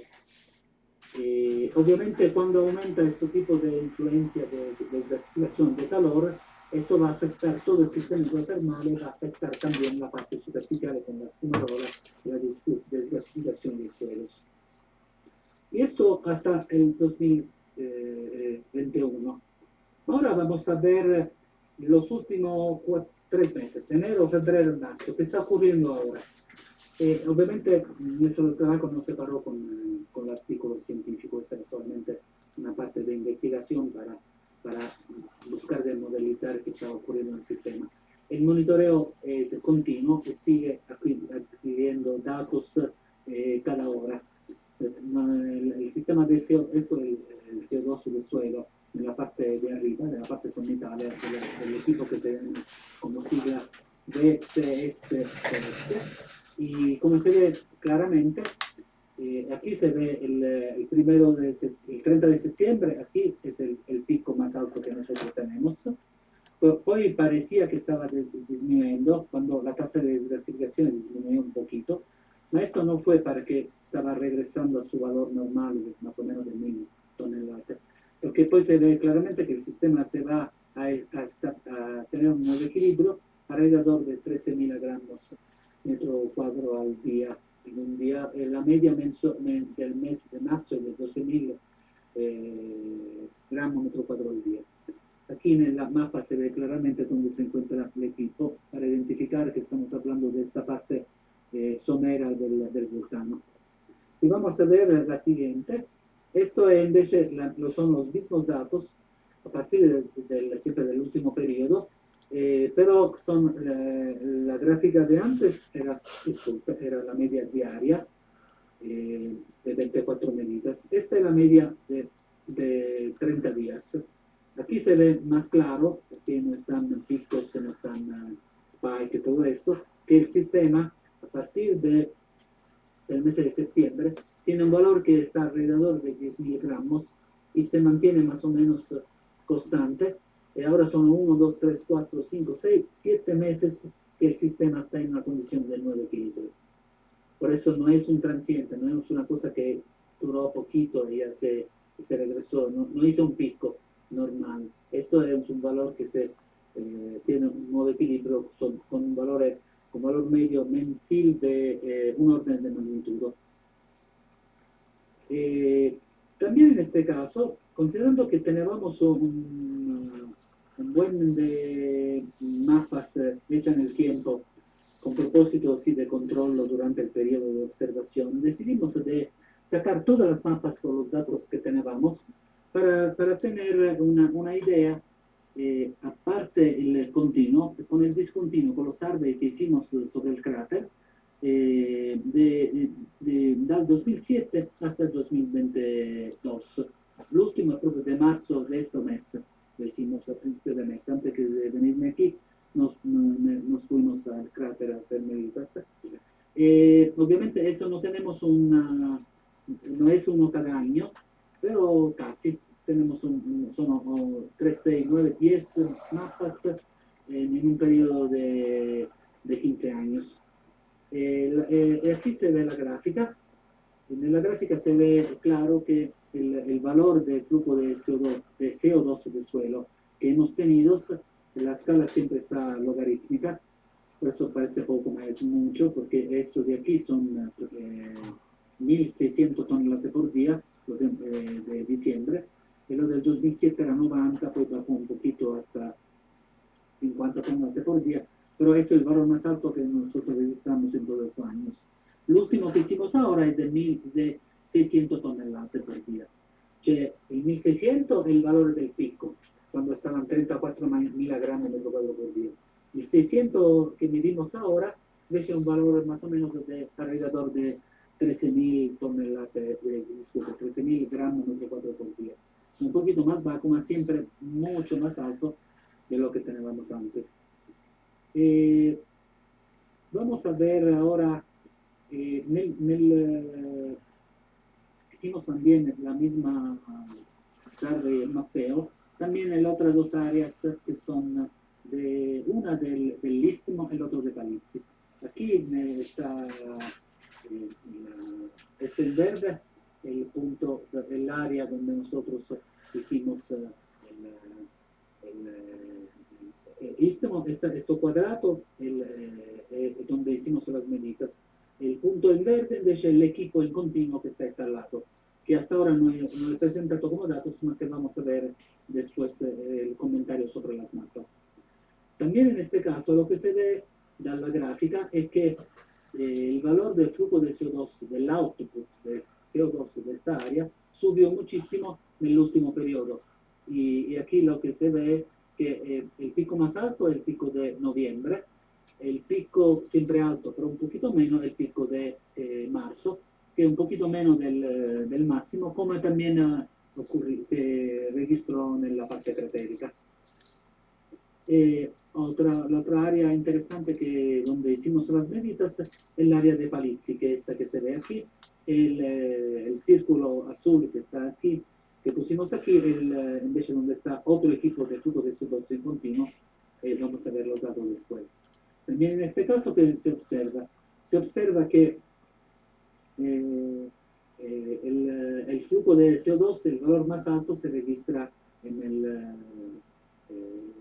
Y obviamente cuando aumenta este tipo de influencia de, de desgasificación de calor, esto va a afectar todo el sistema hidrotermal y va a afectar también la parte superficial con la esfumadora y la desgasificación de suelos. Y esto hasta el dos mil veintiuno. Ahora vamos a ver los últimos cuatro, tres meses, enero, febrero, marzo, ¿qué está ocurriendo ahora? Eh, obviamente nuestro trabajo no se paró con, eh, con el artículo científico, esta es solamente una parte de investigación para, para buscar de modelizar qué está ocurriendo en el sistema. El monitoreo es continuo y sigue adquiriendo datos eh, cada hora. El, el sistema de C O dos, esto es el, el C O dos del suelo, en la parte de arriba, en la parte sommitale del, del equipo que se llama como sigla D C S C S. Y como se ve claramente, eh, aquí se ve el, el, primero de, el treinta de septiembre, aquí es el, el pico más alto que nosotros tenemos. Poi parecía que estaba disminuyendo cuando la tasa de desgasificación disminuyó un poquito, pero esto no fue para que estaba regresando a su valor normal, más o menos de mil toneladas, porque pues se ve claramente que el sistema se va a, a, a tener un nuevo equilibrio alrededor de trece mil gramos metro cuadro al día. En un día, en la media mensual del mes de marzo es de doce mil eh, gramos metro cuadro al día. Aquí en el mapa se ve claramente dónde se encuentra el equipo para identificar que estamos hablando de esta parte eh, somera del, del vulcano. Si vamos a ver la siguiente, esto es invece la, lo son los mismos datos a partir del, del, siempre del último periodo. Eh, pero son la, la gráfica de antes era, disculpe, era la media diaria eh, de veinticuatro medidas. Esta es la media de, de treinta días. Aquí se ve más claro, porque no están picos, no están uh, spike y todo esto, que el sistema a partir de, del mes de septiembre tiene un valor que está alrededor de diez mil gramos y se mantiene más o menos uh, constante. Y ahora son uno, dos, tres, cuatro, cinco, seis, siete meses que el sistema está en una condición de nuevo equilibrio. Por eso no es un transiente, no es una cosa que duró poquito y ya se, se regresó, no, no hizo un pico normal. Esto es un valor que se eh, tiene un nuevo equilibrio son, con un valor, con valor medio mensil de eh, un orden de magnitud. Eh, también en este caso, considerando que teníamos un, un buen de mapas eh, hechos en el tiempo, con propósito sí, de control durante el periodo de observación, decidimos de sacar todas las mapas con los datos que teníamos para, para tener una, una idea, eh, aparte el continuo, con el discontinuo, con los survey que hicimos sobre el cráter, eh, de, de, del dos mil siete hasta el dos mil veintidós. L'ultimo es proprio de marzo de este mes, lo hicimos al principio de mes, antes de venirme aquí. Nos, nos fuimos al cráter a hacer medidas. Eh, obviamente esto no tenemos una, no es uno cada año, pero casi tenemos un, son tres, seis, nueve, diez mapas en, en un periodo de, de quince años. Eh, eh, aquí se ve la gráfica. En la gráfica se ve claro que el, el valor del flujo de C O dos, de C O dos de suelo que hemos tenido, la escala siempre está logarítmica, por eso parece poco, más es mucho, porque esto de aquí son eh, mil seiscientos toneladas por día, lo de, eh, de diciembre, y lo del dos mil siete era noventa, pues bajó un poquito hasta cincuenta toneladas por día, pero esto es el valor más alto que nosotros registramos en todos los años. Lo último que hicimos ahora es de, mil, de seiscientos toneladas por día. Cioè, el mil seiscientos es el valor del pico, cuando estaban treinta y cuatro mil gramos metro cuadrado por día. El seiscientos que medimos ahora es un valor más o menos de alrededor de trece mil toneladas, de, de, disculpe, trece mil gramos metro cuadrado por día. Un poquito más bajo, como siempre mucho más alto de lo que teníamos antes. Eh, vamos a ver ahora, eh, nel, nel, hicimos también la misma de mapeo, también en otras dos áreas que son de, una del, del Istmo y el otro de Palizzi. Aquí está, eh, la, esto en verde, el punto, el área donde nosotros hicimos el, el, el Istmo, esta, esto cuadrato, el, eh, donde hicimos las medidas. El punto en verde invece el equipo en continuo que está instalado, que hasta ahora no he, no he presentado como datos, sino que vamos a ver después eh, el comentario sobre las mapas. También en este caso lo que se ve de la gráfica es que eh, el valor del flujo de C O dos, del output de C O dos de esta área, subió muchísimo en el último periodo. Y, y aquí lo que se ve que eh, el pico más alto es el pico de noviembre, el pico siempre alto, pero un poquito menos, el pico de eh, marzo, que es un poquito menos del, del máximo, como también uh, ocurri, se registró en la parte craterica. Eh, otra, la otra área interesante que, donde hicimos las medidas es el área de Palizzi, que es esta que se ve aquí, el, eh, el círculo azul que está aquí, que pusimos aquí, el, eh, invece donde está otro equipo de flujo de C O dos en continuo, eh, vamos a ver los datos después. También en este caso que se observa, se observa que eh, eh, el, el flujo de C O dos, el valor más alto se registra en el eh,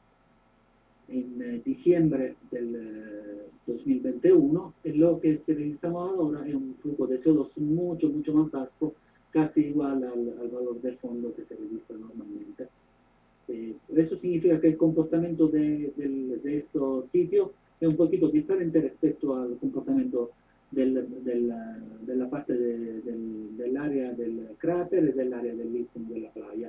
en diciembre del dos mil veintiuno, y lo que registramos ahora es un flujo de C O dos mucho, mucho más bajo, casi igual al, al valor de fondo que se registra normalmente. Eh, eso significa que el comportamiento de, de, de estos sitios es un poquito diferente respecto al comportamiento del, del, de la parte de, del, del área del cráter y del área del istmo de la playa.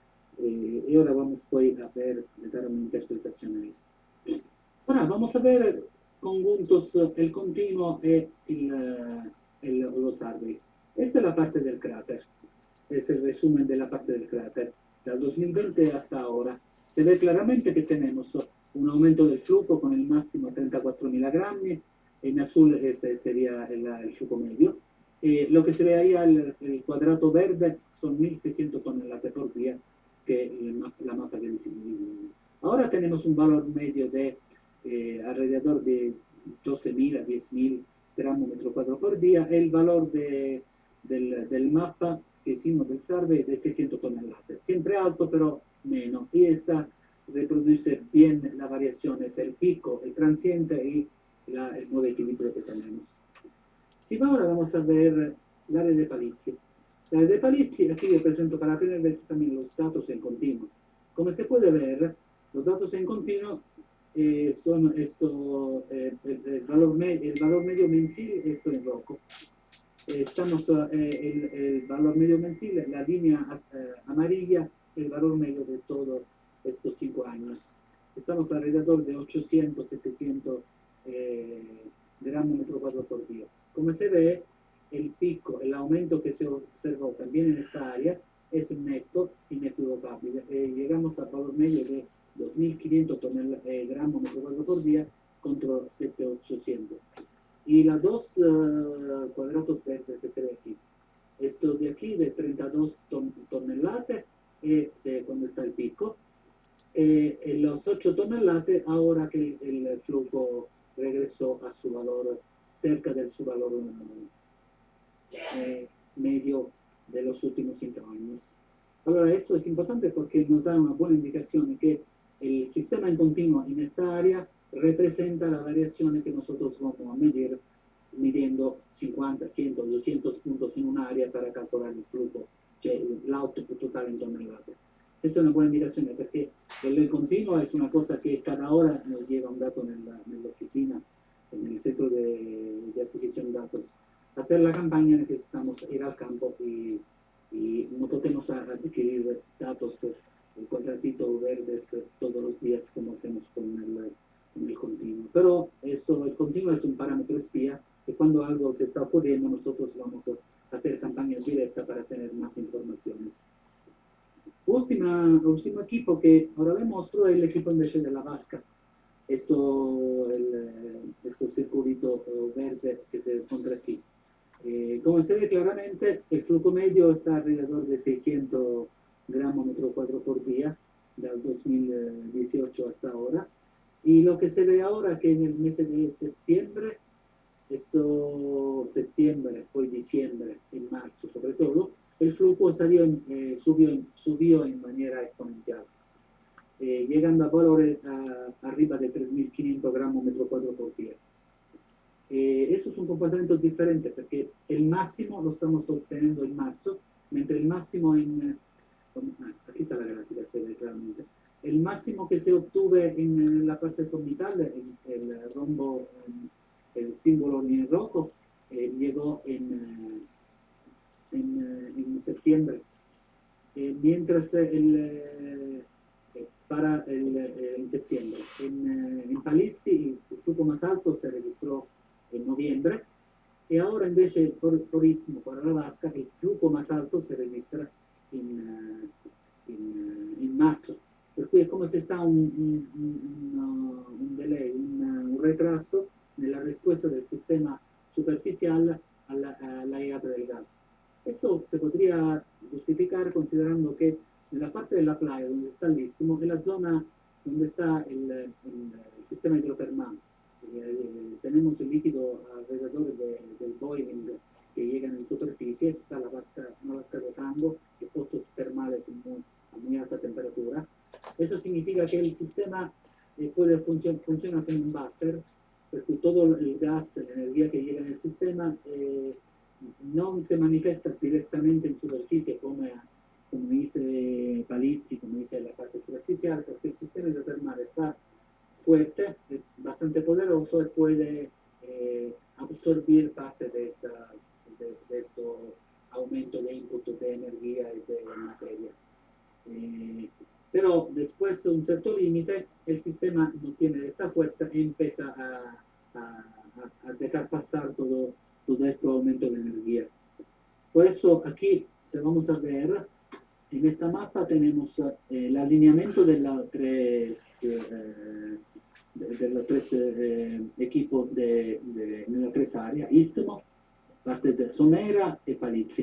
Eh, y ahora vamos pues a ver, a dar una interpretación a esto. Ahora vamos a ver conjuntos el continuo y el, el, los surveys. Esta es la parte del cráter, es el resumen de la parte del cráter. Dal dos mil veinte hasta ahora se ve claramente que tenemos un aumento del flujo con el máximo a treinta y cuatro mil grammi, en azul ese sería el, el flujo medio. Eh, lo que se ve ahí al el cuadrato verde son mil seiscientas toneladas por día, que el, la mapa que diseñamos. Ahora tenemos un valor medio de eh, alrededor de doce mil a diez mil gramos metro cuadrado por día. El valor de, del, del mapa que hicimos del survey de seiscientas toneladas, siempre alto pero menos, y esta reproduce bien la variación, es el pico, el transiente y la, el modo de equilibrio que tenemos. Si va ahora vamos a ver el área de Palizzi. El área de Palizzi, aquí les presento para la primera vez también los datos en continuo. Como se puede ver, los datos en continuo eh, son esto, eh, el, el, valor medio, el valor medio mensil, esto en rojo. Eh, estamos eh, el, el valor medio mensil, la línea eh, amarilla, el valor medio de todos estos cinco años. Estamos alrededor de ochocientos, setecientos eh, gramos metro cuadrado por día. Como se ve, el pico, el aumento que se observó también en esta área es neto, inequivocable. Eh, llegamos al valor medio de dos mil quinientos eh, gramos metro cuadrado por día contra siete mil ochocientos. Y las dos uh, cuadrados verdes que se ve aquí, esto de aquí de treinta y dos ton toneladas eh, de cuando está el pico, eh, en los ocho toneladas ahora que el, el flujo regresó a su valor, cerca del su valor eh, medio de los últimos cinco años. Ahora esto es importante porque nos da una buena indicación de que el sistema en continuo en esta área representa la variación que nosotros vamos a medir midiendo cincuenta, cien, doscientos puntos en un área para calcular el flujo, cioè l'output total en toneladas. Esa es una buena indicación porque el continuo es una cosa que cada hora nos lleva un dato en la, en la oficina, en el centro de, de adquisición de datos. Para hacer la campaña necesitamos ir al campo y, y no podemos adquirir datos, el cuadratito verdes todos los días como hacemos con el, con el continuo. Pero esto, el continuo es un parámetro espía que cuando algo se está ocurriendo nosotros vamos a hacer campañas directas para tener más informaciones. Última, último equipo que ahora les muestro es el equipo invece de la vasca. esto, el, esto circulito verde que se encuentra aquí. Eh, como se ve claramente, el flujo medio está alrededor de seiscientos gramos metro cuadrado por día, del dos mil dieciocho hasta ahora. Y lo que se ve ahora que en el mes de septiembre, esto septiembre, pues diciembre, en marzo sobre todo, el flujo salió en, eh, subió, en, subió en manera exponencial, eh, llegando a valores a, arriba de tres mil quinientos gramos metro cuadrado por día. Eh, esto es un comportamiento diferente porque el máximo lo estamos obteniendo en marzo, mientras el máximo en... Ah, aquí está la gráfica, se ve claramente. El máximo que se obtuvo en, en la parte sommital, el, el rombo, el, el símbolo en rojo, eh, llegó en, en, en septiembre. Eh, mientras el, eh, para el, eh, en septiembre, en, en Palizzi el flujo más alto se registró en noviembre, y ahora invece por, por istmo, por la vasca, el flujo más alto se registra en, en, en marzo. Per cui è come se sta un, un, un, un delay, un, un retraso nella risposta del sistema superficial alla, alla llegada del gas. Esto se podría justificar considerando que en la parte de la playa donde está el istmo es la zona donde está el, el, el sistema hidrotermal. Eh, tenemos el líquido alrededor de, del boiling que llegan en superficie, está la vasca, una vasca de fango y pozos termales muy, a muy alta temperatura. Eso significa que el sistema eh, puede funcionar funciona como un buffer, porque todo el gas, la energía que llega en el sistema eh, no se manifiesta directamente en superficie como, como dice Palizzi, como dice la parte superficial, porque el sistema hidrotermal está fuerte, bastante poderoso y puede eh, absorber parte de, esta, de, de este aumento de input de energía y de materia. Eh, pero después de un cierto límite, el sistema no tiene esta fuerza y empieza a, a, a dejar pasar todo, todo este aumento de energía. Por eso aquí, si vamos a ver, en esta mapa tenemos eh, el alineamiento de los tres, eh, de, de los tres eh, equipos de, de, de las tres áreas, Istmo, parte de Somera y Palizzi.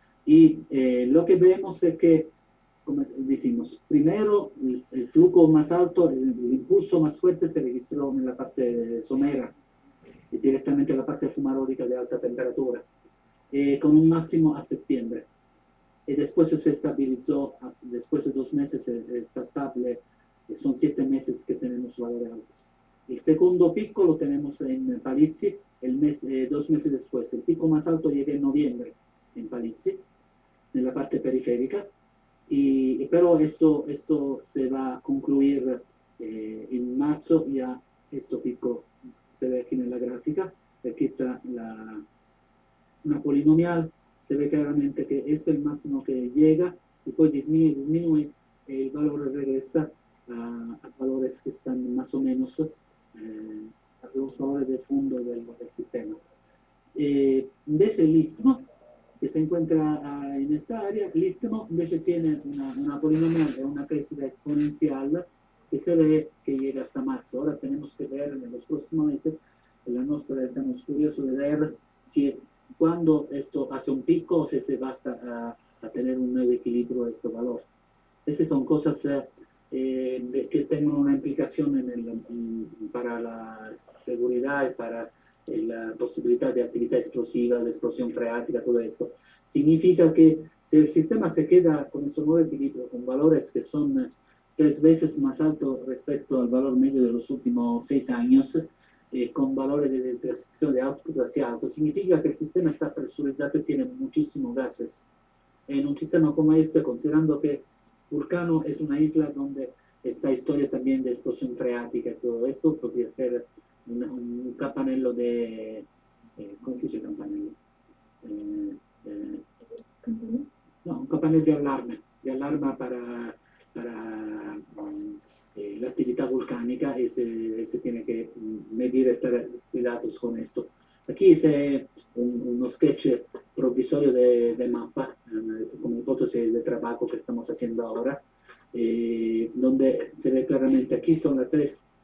Y eh, lo que vemos es que, como decimos, primero el, el flujo más alto, el, el impulso más fuerte se registró en la parte somera, y directamente en la parte fumarólica de alta temperatura, eh, con un máximo a septiembre. Y después se estabilizó, después de dos meses está estable, son siete meses que tenemos valores altos. El segundo pico lo tenemos en Palizzi, el mes, eh, dos meses después. El pico más alto llega en noviembre en Palizzi, en la parte periférica. Y, pero esto, esto se va a concluir eh, en marzo, ya este pico se ve aquí en la gráfica, aquí está la, una polinomial, se ve claramente que este es el máximo que llega, y poi disminuye, disminuye, y el valor regresa a, a valores que están más o menos eh, a los valores de fondo del, del sistema. Eh, invece el istmo, que se encuentra uh, en esta área, el istmo invece tiene una, una polinomial de una crecida exponencial que se ve que llega hasta marzo. Ahora tenemos que ver en los próximos meses, en la nuestra estamos curiosos de ver si cuando esto hace un pico o si se basta a, a tener un nuevo equilibrio de este valor. Estas son cosas eh, de, que tienen una implicación en el, en, para la seguridad y para la posibilidad de actividad explosiva, de explosión freática, todo esto. Significa que si el sistema se queda con este nuevo equilibrio, con valores que son tres veces más altos respecto al valor medio de los últimos seis años, eh, con valores de desgasificación de output hacia alto, significa que el sistema está presurizado y tiene muchísimos gases. En un sistema como este, considerando que Vulcano es una isla donde esta historia también de explosión freática y todo esto, podría ser un, un campanello de... Eh, ¿cómo se dice campanello? Eh, eh, no, un campanello de alarma, de alarma para, para eh, la actividad volcánica, y se, se tiene que medir, estar cuidados con esto. Aquí es un, uno sketch provisorio de, de mapa, eh, como hipótesis de trabajo que estamos haciendo ahora, eh, donde se ve claramente aquí son las tres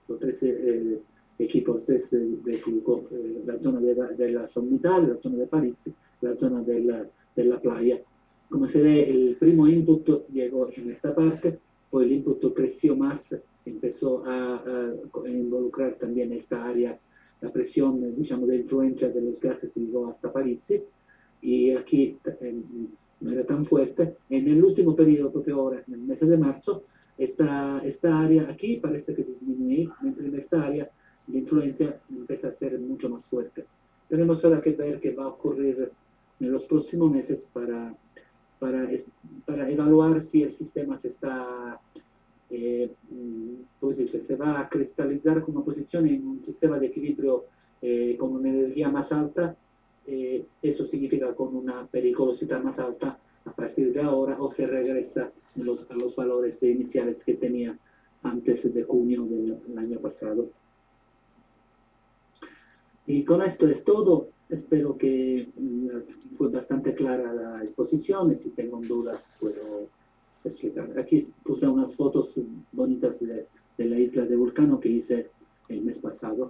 los tres eh, equipos, tres de flujo, eh, la zona de, de la Sommitale, la zona de París, la zona de la, de la playa. Como se ve, el primo input llegó en esta parte, pues el input creció más, empezó a, a involucrar también esta área, la presión, digamos, de influencia de los gases llegó hasta París, y aquí eh, no era tan fuerte. En el último periodo, proprio ahora, en el mes de marzo, esta, esta área aquí parece que disminuye, mientras en esta área la influencia empieza a ser mucho más fuerte. Tenemos ahora que ver qué va a ocurrir en los próximos meses para, para, para evaluar si el sistema se está, eh, pues dice, se va a cristalizar como posición en un sistema de equilibrio eh, con una energía más alta. Eh, eso significa con una periculosidad más alta a partir de ahora, o se regresa a los, a los valores iniciales que tenía antes de junio del, del año pasado. Y con esto es todo. Espero que uh, fue bastante clara la exposición, y si tengo dudas puedo explicar. Aquí puse unas fotos bonitas de, de la isla de Vulcano que hice el mes pasado.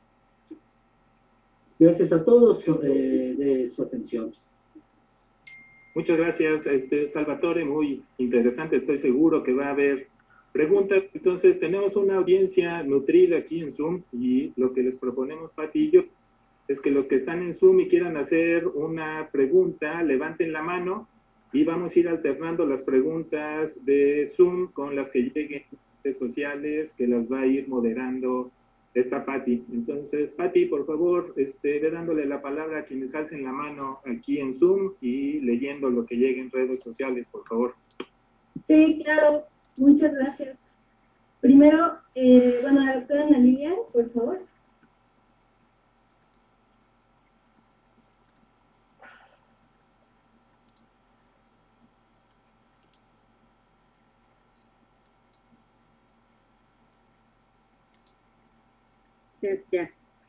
Gracias a todos eh, de su atención. Muchas gracias, este, Salvatore, muy interesante, estoy seguro que va a haber preguntas. Entonces, tenemos una audiencia nutrida aquí en Zoom, y lo que les proponemos, Pati y yo, es que los que están en Zoom y quieran hacer una pregunta, levanten la mano, y vamos a ir alternando las preguntas de Zoom con las que lleguen en redes sociales, que las va a ir moderando esta Pati. Entonces, Pati, por favor, este, ve dándole la palabra a quienes alcen la mano aquí en Zoom y leyendo lo que llegue en redes sociales, por favor. Sí, claro. Muchas gracias. Primero, eh, bueno, la doctora Ana Lilia, por favor. Ya.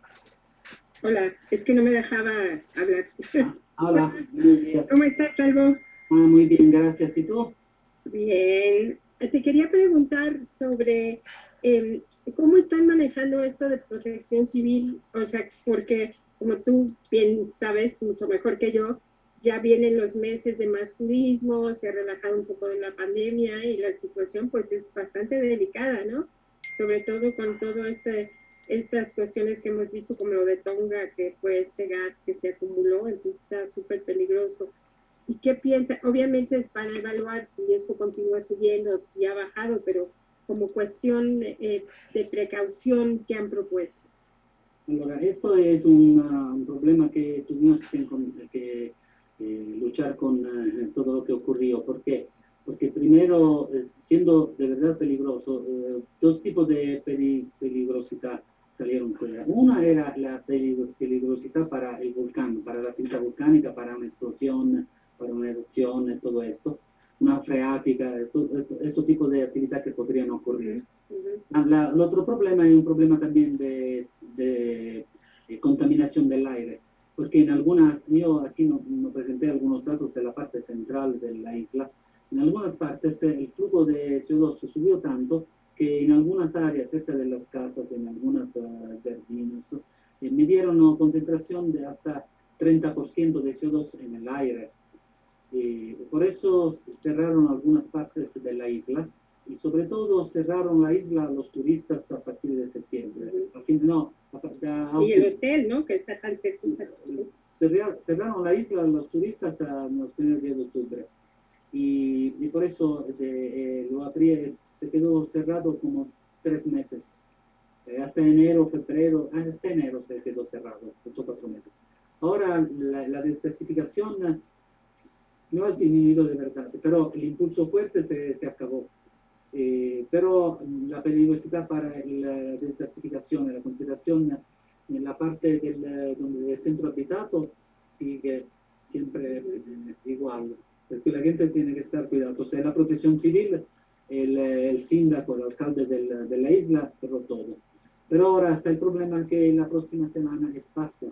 Hola, es que no me dejaba hablar. Hola, buenos días. ¿Cómo estás, Salvo? Ah, muy bien, gracias. ¿Y tú? Bien. Te quería preguntar sobre eh, cómo están manejando esto de protección civil, o sea, porque como tú bien sabes, mucho mejor que yo, ya vienen los meses de más turismo, se ha relajado un poco de la pandemia y la situación pues es bastante delicada, ¿no? Sobre todo con todo este... estas cuestiones que hemos visto, como lo de Tonga, que fue este gas que se acumuló, entonces está súper peligroso. ¿Y qué piensa? Obviamente es para evaluar si esto continúa subiendo, si ha bajado, pero como cuestión eh, de precaución, ¿qué han propuesto? Ahora, esto es una, un problema que tuvimos que, que eh, luchar con eh, todo lo que ocurrió. ¿Por qué? Porque primero, eh, siendo de verdad peligroso, eh, dos tipos de peli, peligrosidad salieron fuera. Una era la peligrosidad para el volcán, para la actividad volcánica, para una explosión, para una erupción, todo esto, una freática, todo, este tipo de actividad que podrían ocurrir. Uh-huh. La, el otro problema es un problema también de, de, de contaminación del aire, porque en algunas, yo aquí no, no presenté algunos datos de la parte central de la isla. En algunas partes el flujo de C O dos subió tanto que en algunas áreas cerca de las casas, en algunas uh, jardines, eh, midieron concentración de hasta treinta por ciento de C O dos en el aire. Eh, por eso cerraron algunas partes de la isla, y sobre todo cerraron la isla a los turistas a partir de septiembre. A fin, no, a, a, a, y el hotel, ¿no? Que está tan cerca. Cerraron, cerraron la isla a los turistas a los primeros días de octubre. Y, y por eso de, eh, lo abrí, se quedó cerrado como tres meses. Eh, hasta enero, febrero, hasta enero se quedó cerrado, estos cuatro meses. Ahora la, la desgasificación no ha disminuido de verdad, pero el impulso fuerte se, se acabó. Eh, pero la peligrosidad para la desgasificación, la consideración en la parte del, donde el centro habitado sigue siempre eh, igual. Porque la gente tiene que estar cuidado. O sea, la protección civil, el, el síndaco, el alcalde del, de la isla cerró todo. Pero ahora está el problema que la próxima semana es Pascua.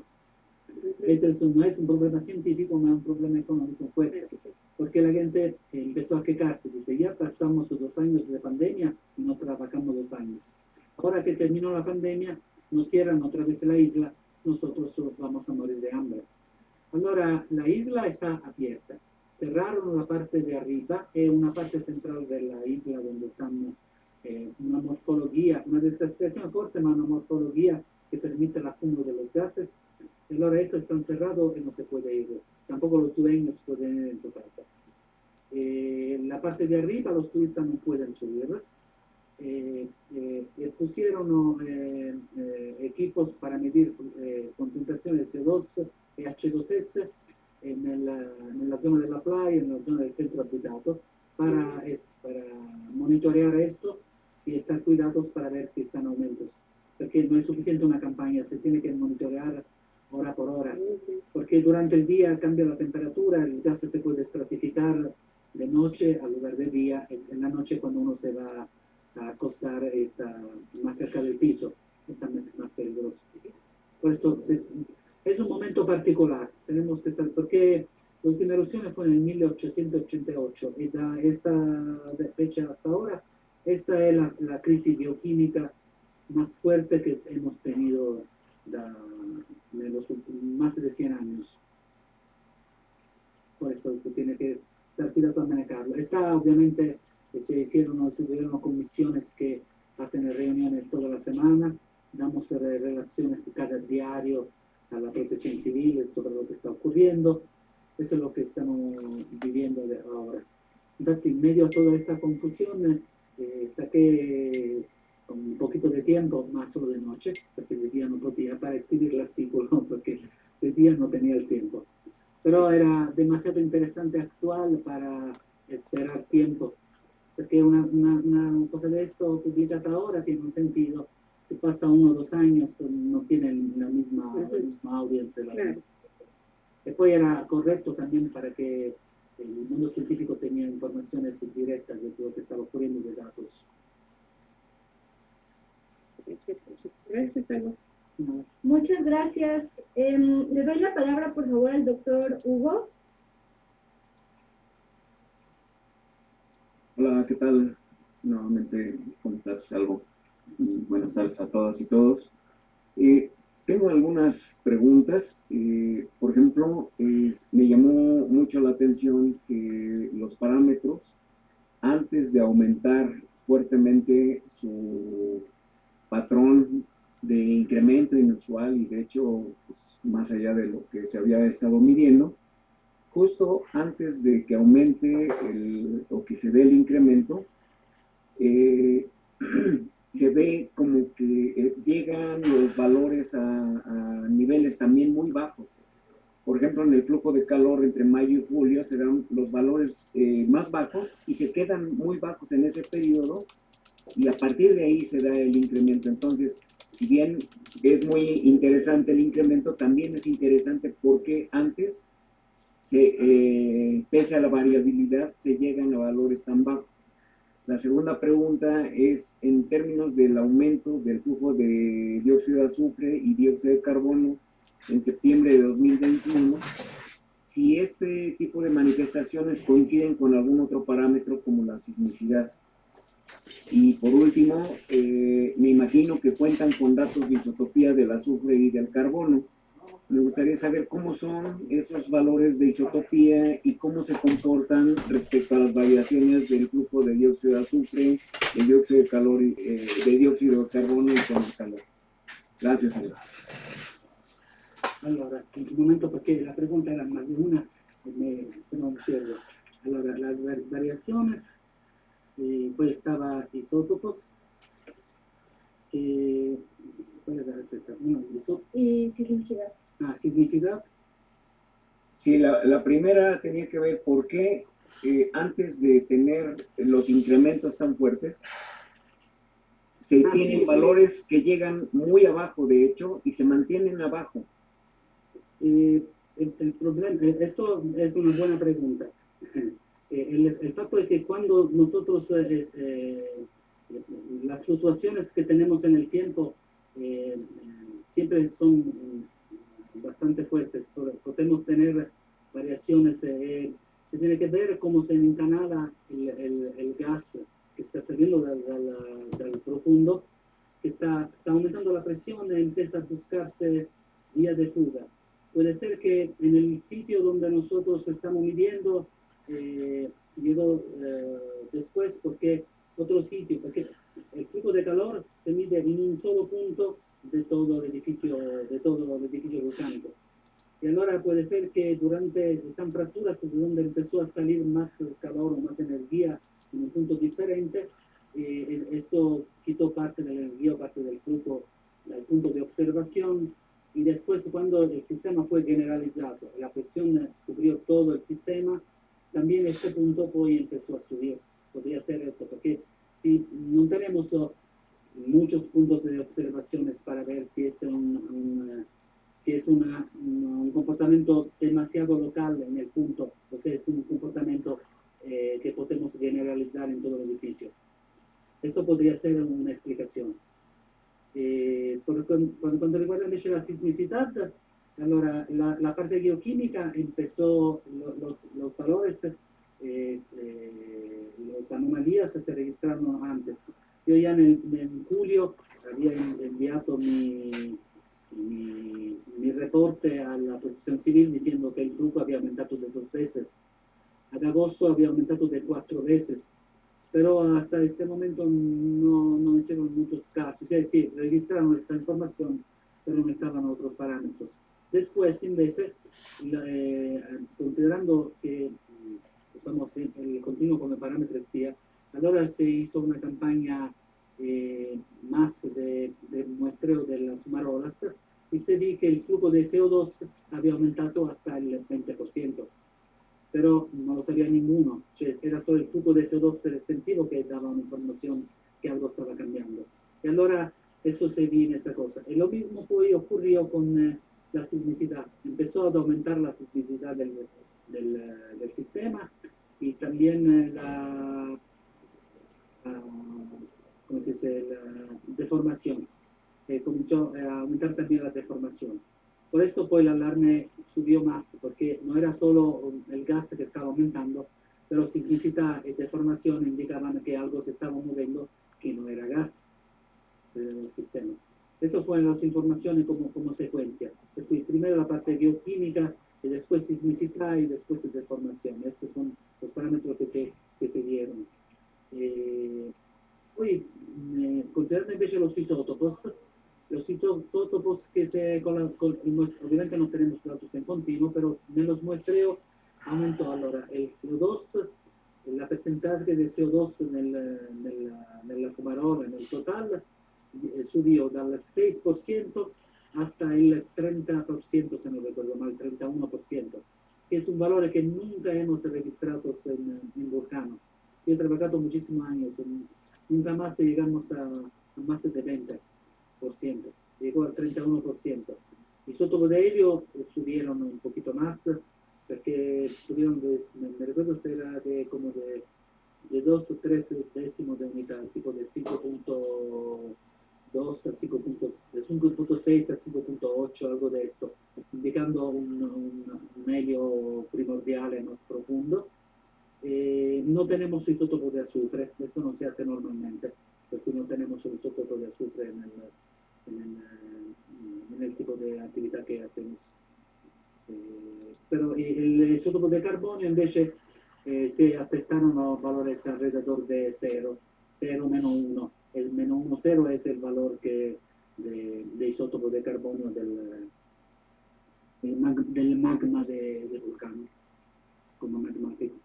Ese es un, no es un problema científico, no es un problema económico fuerte. Porque la gente empezó a quejarse. Dice, ya pasamos dos años de pandemia y no trabajamos dos años. ahora que terminó la pandemia, nos cierran otra vez la isla, nosotros vamos a morir de hambre. Allora, la isla está abierta. Cerraron la parte de arriba e una parte central de la isla donde están eh, una morfología, una desgasificación fuerte, ma una morfología que permite el acúmulo de los gases. Allora, esto está cerrado y no se puede ir. Tampoco los dueños pueden ir en su casa. Eh, la parte de arriba, los turistas no pueden subir. Eh, eh, pusieron eh, eh, equipos para medir eh, concentración de C O dos e H dos S nella, nella zona della playa, nella zona del centro abitato, para, es, para monitorear esto y estar cuidados para ver si están aumentos. Porque no es suficiente una campaña, se tiene que monitorear hora por hora. Porque durante el día cambia la temperatura, el gas se puede estratificar de noche al lugar de día. En la noche, cuando uno se va a acostar, está más cerca del piso, está más, más peligroso. Por eso se, es un momento particular, tenemos que estar, porque la última erupción fue en el mil ochocientos ochenta y ocho y da esta fecha hasta ahora, esta es la, la crisis bioquímica más fuerte que hemos tenido da, en los más de cien años. Por eso se tiene que estar cuidado a manejarlo. Está obviamente, se hicieron, se hicieron comisiones que hacen reuniones toda la semana, damos relaciones cada diario a la protección civil sobre lo que está ocurriendo. Eso es lo que estamos viviendo de ahora. Infatti, en medio a toda esta confusión, eh, saqué con un poquito de tiempo, más solo de noche, porque de día no podía, para escribir el artículo, porque de día no tenía el tiempo. Pero era demasiado interesante, actual, para esperar tiempo, porque una, una, una cosa de esto publicada ahora tiene un sentido. Si pasa uno o dos años, no tiene la misma, la misma audiencia. Claro. Después era correcto también para que el mundo científico tenía informaciones directas de lo que estaba ocurriendo de datos. Gracias, gracias, Alba. No. Muchas gracias. Eh, le doy la palabra, por favor, al doctor Hugo. Hola, ¿qué tal? Nuevamente, ¿cómo estás, Alba? Y buenas tardes a todas y todos. Eh, tengo algunas preguntas. Eh, por ejemplo, eh, me llamó mucho la atención que los parámetros, antes de aumentar fuertemente su patrón de incremento inusual, y de hecho, pues, más allá de lo que se había estado midiendo, justo antes de que aumente el, o que se dé el incremento, eh, se ve como que eh, llegan los valores a, a niveles también muy bajos. Por ejemplo, en el flujo de calor entre mayo y julio se dan los valores eh, más bajos y se quedan muy bajos en ese periodo, y a partir de ahí se da el incremento. Entonces, si bien es muy interesante el incremento, también es interesante porque antes, se, eh, pese a la variabilidad, se llegan a valores tan bajos. La segunda pregunta es en términos del aumento del flujo de dióxido de azufre y dióxido de carbono en septiembre de dos mil veintiuno, si este tipo de manifestaciones coinciden con algún otro parámetro como la sismicidad. Y por último, eh, me imagino que cuentan con datos de isotopía del azufre y del carbono. Me gustaría saber cómo son esos valores de isotopía y cómo se comportan respecto a las variaciones del flujo de dióxido de azufre, de dióxido de, calor, eh, de dióxido de carbono y con el calor. Gracias, señor. Allora, in un momento, perché la pregunta era más de una, me, se non pierdo. Allora, las variaciones, eh, poi estaba isótopos, eh, ¿cuál era respecto? No, isótopos. Y sismicidad. Ah, sismicidad. Sí, la, la primera tenía que ver por qué eh, antes de tener los incrementos tan fuertes, se ah, tienen sí, valores sí. que llegan muy abajo, de hecho, y se mantienen abajo. Eh, el, el problema, esto es una buena pregunta. El, el facto es que cuando nosotros, eh, eh, las fluctuaciones que tenemos en el tiempo eh, siempre son bastante fuertes, podemos tener variaciones, eh, se tiene que ver cómo se encanala el, el, el gas que está saliendo del, del, del profundo, que está, está aumentando la presión y empieza a buscarse vía de fuga. Puede ser que en el sitio donde nosotros estamos midiendo eh, llegó eh, después porque otro sitio, porque el flujo de calor se mide en un solo punto de todo el edificio, de todo el edificio volcánico. Y ahora puede ser que durante estas fracturas de donde empezó a salir más calor o más energía en un punto diferente, eh, esto quitó parte de la energía o parte del flujo del punto de observación. Y después, cuando el sistema fue generalizado, la presión cubrió todo el sistema, también este punto hoy empezó a subir. Podría ser esto, porque si no tenemos muchos puntos de observaciones para ver si, este un, un, si es una, un comportamiento demasiado local en el punto, o sea, es un comportamiento eh, que podemos generalizar en todo el edificio. Esto podría ser una explicación. Eh, por, cuando, cuando riguarda invece la sismicidad, allora la, la parte geoquímica empezó, lo, los, los valores, eh, eh, las anomalías se registraron antes. Yo ya en, en julio había enviado mi, mi, mi reporte a la Protección Civil diciendo que el flujo había aumentado de dos veces. En agosto había aumentado de cuatro veces. Pero hasta este momento no, no hicieron muchos casos. Sí, sí, registraron esta información, pero no estaban otros parámetros. Después, en vez, eh, considerando que usamos el continuo como parámetro espía, ahora se hizo una campaña eh, más de, de muestreo de las fumarolas y se vi que el flujo de C O dos había aumentado hasta el veinte por ciento. Pero no lo sabía ninguno, era solo el flujo de C O dos extensivo que daba una información que algo estaba cambiando. Y ahora eso se vio en esta cosa. Y lo mismo fue, ocurrió con eh, la sismicidad. Empezó a aumentar la sismicidad del, del, del sistema y también eh, la, la, ¿cómo se dice? La deformación. Eh, comenzó a aumentar también la deformación. Por esto poi l'allarme subió más, porque no era solo el gas que estaba aumentando, pero sismicidad y deformación indicaban que algo se estaba moviendo que no era gas del sistema. Eso fueron las informaciones como, como secuencia. Entonces, primero la parte geoquímica, y después sismicidad y después deformación. Estos son los parámetros que se, que se dieron. Eh, poi, eh, considerando invece los isótopos, los isótopos que se, con la, con, obviamente no tenemos datos en continuo, pero en los muestreos aumentó ahora el C O dos, la porcentaje de C O dos nel, nella, nella fumarola, nel total, eh, subió del seis por ciento hasta el treinta por ciento, se no recuerdo mal, treinta y uno por ciento, que es un valor que nunca hemos registrado en, en Vulcano. Yo he trabajado muchísimos años, en, nunca más llegamos a, a más de veinte por ciento, llegó al treinta y uno por ciento. Isótopos de helio subieron un poquito más, porque subieron, de, me recuerdo si era de como de, de dos o tres décimos de unidad, tipo de cinco punto dos a cinco punto seis a cinco punto ocho, algo de esto, indicando un, un, un helio primordial más profundo. Eh, no tenemos isótopo de azufre, esto no se hace normalmente, porque no tenemos un isótopo de azufre en el, en el, en el tipo de actividad que hacemos. Eh, pero el isótopo de carbonio invece eh, se atestaron los valores alrededor de cero, cero menos uno. El menos uno, cero es el valor que de, de isótopo de carbonio del, del, mag, del magma de, de Vulcano, como magmático.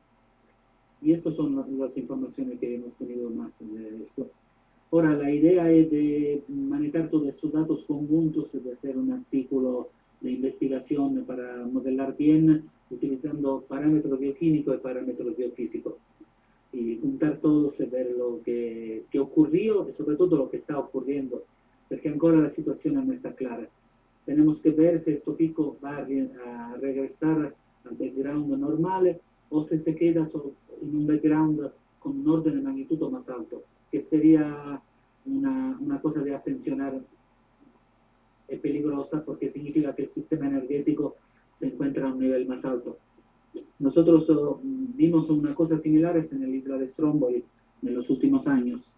Y estas son las, las informaciones que hemos tenido más de esto. Ahora, la idea es de manejar todos estos datos conjuntos, de hacer un artículo de investigación para modelar bien, utilizando parámetros bioquímicos y parámetros biofísicos. Y juntar todos y ver lo que, que ocurrió y sobre todo lo que está ocurriendo, porque ancora la situación no está clara. Tenemos que ver si este pico va a regresar al background normal o si se queda en un background con un orden de magnitud más alto, que sería una, una cosa de atencionar es peligrosa porque significa que el sistema energético se encuentra a un nivel más alto. Nosotros uh, vimos una cosa similar en la isla de Stromboli en los últimos años.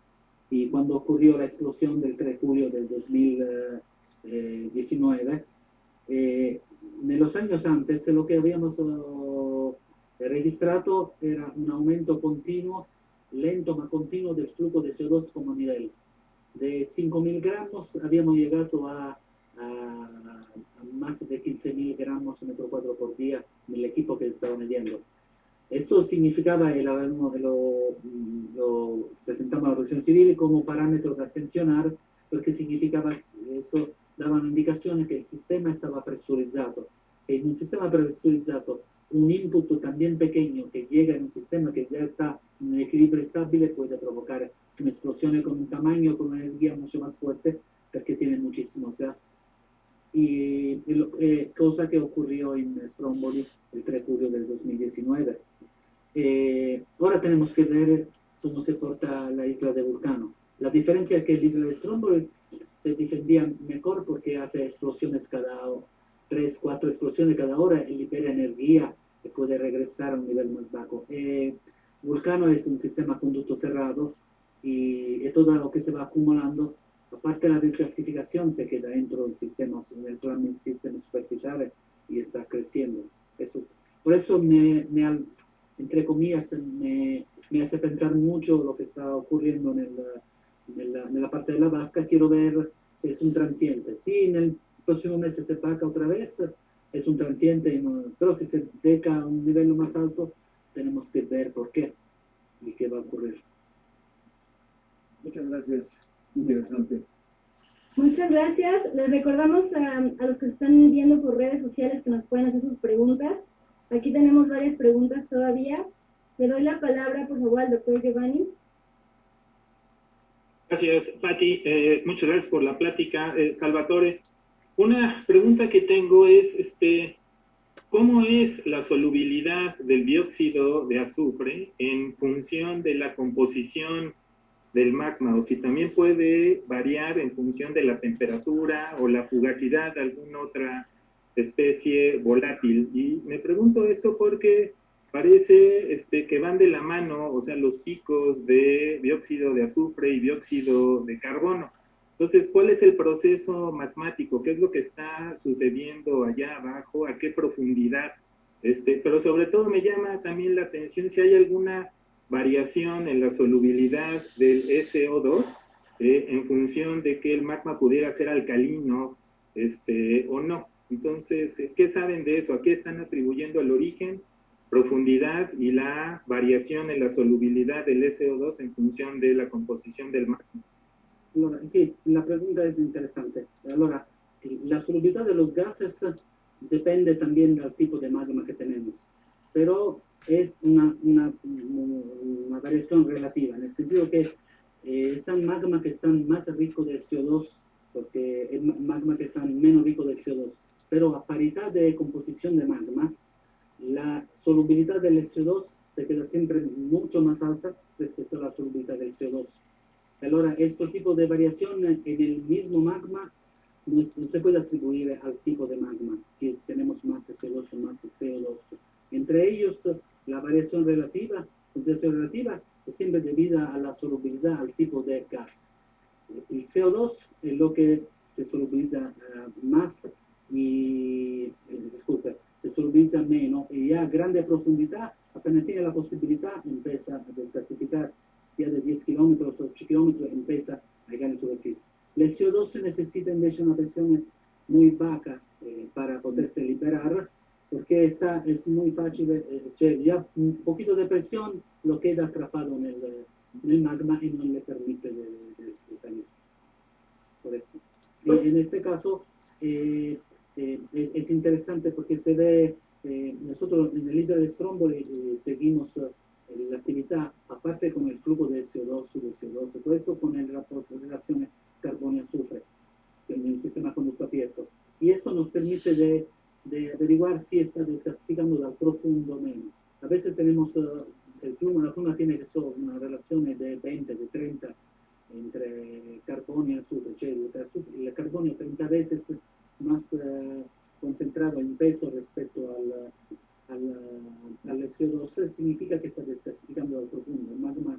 Y cuando ocurrió la explosión del tres de julio del dos mil diecinueve, eh, en los años antes lo que habíamos uh, registrato era un aumento continuo, lento ma continuo del flujo de C O dos como nivel. De cinco mil gramos habíamos llegado a, a, a más de quince mil gramos metro cuadrado por día en el equipo que estaba midiendo. Esto significaba, el, lo, lo presentamos a la Protección Civil como parámetro de atencionar, porque significaba, esto daba una indicación que el sistema estaba presurizado. En un sistema presurizado, un input también pequeño que llega en un sistema que ya está en un equilibrio estable puede provocar una explosión con un tamaño, con una energía mucho más fuerte, porque tiene muchísimos gas. Y eh, cosa que ocurrió en Stromboli el tres de julio del dos mil diecinueve. Eh, ahora tenemos que ver cómo se porta la isla de Vulcano. La diferencia es que la isla de Stromboli se defendía mejor porque hace explosiones cada tres, cuatro explosiones cada hora y libera energía que puede regresar a un nivel más bajo. Eh, Vulcano es un sistema conducto cerrado y, y todo lo que se va acumulando, aparte de la desgasificación, se queda dentro del sistema, en el plan del sistema superficial y está creciendo. Eso, por eso me, me, entre comillas, me, me hace pensar mucho lo que está ocurriendo en, el, en, la, en la parte de la vasca. Quiero ver si es un transiente. Si en el próximo mes se paga otra vez, es un transiente, pero si se deca a un nivel más alto, tenemos que ver por qué y qué va a ocurrir. Muchas gracias. Interesante. Muchas gracias. Les recordamos a, a los que se están viendo por redes sociales que nos pueden hacer sus preguntas. Aquí tenemos varias preguntas todavía. Le doy la palabra, por favor, al doctor Giovanni. Gracias, Patti. Eh, muchas gracias por la plática. Eh, Salvatore, una pregunta que tengo es, este, ¿cómo es la solubilidad del dióxido de azufre en función de la composición del magma, o si también puede variar en función de la temperatura o la fugacidad de alguna otra especie volátil? Y me pregunto esto porque parece este, que van de la mano, o sea, los picos de dióxido de azufre y dióxido de carbono. Entonces, ¿cuál es el proceso magmático? ¿Qué es lo que está sucediendo allá abajo? ¿A qué profundidad? Este, pero sobre todo me llama también la atención si hay alguna variación en la solubilidad del S O dos eh, en función de que el magma pudiera ser alcalino este, o no. Entonces, ¿qué saben de eso? ¿A qué están atribuyendo el origen, profundidad y la variación en la solubilidad del S O dos en función de la composición del magma? Allora, sí, la pregunta es interesante. Allora, la solubilidad de los gases depende también del tipo de magma que tenemos, pero es una, una, una variación relativa, en el sentido que eh, están magma que están más ricos de C O dos, porque es magma que están menos ricos de C O dos, pero a paridad de composición de magma, la solubilidad del C O dos se queda siempre mucho más alta respecto a la solubilidad del C O dos. Allora, este tipo de variación en el mismo magma no, es, no se puede atribuir al tipo de magma, si tenemos más C O dos o más C O dos. Entre ellos, la variación relativa, consideración relativa, es siempre debida a la solubilidad, al tipo de gas. El C O dos es lo que se solubiliza uh, más y, eh, disculpe, se solubiliza menos y ya a grande profundidad, apenas tiene la posibilidad, empieza a desgasificar. Ya de diez kilómetros o ocho kilómetros empieza a llegar en superficie. El C O dos se necesita en vez de una presión muy baja eh, para poderse liberar, porque esta es muy fácil, eh, cioè ya un poquito de presión lo queda atrapado en el, en el magma y no le permite de, de, de salir. Por eso. Y en este caso eh, eh, es interesante porque se ve, eh, nosotros en el isla de Stromboli eh, seguimos eh, la actividad, aparte con el flujo de C O dos, de C O dos, todo esto con el rapporto de relaciones carbonio-azufre en el sistema conducto abierto. Y esto nos permite de de averiguar si está desgasificando al profundo o menos. A veces tenemos, uh, el pluma, la pluma tiene eso, una relación de veinte, de treinta entre carbonio y azufre, cioè el, el carbonio treinta veces más uh, concentrado en peso respecto al, al, al C O dos, significa que está desgasificando al profundo. El magma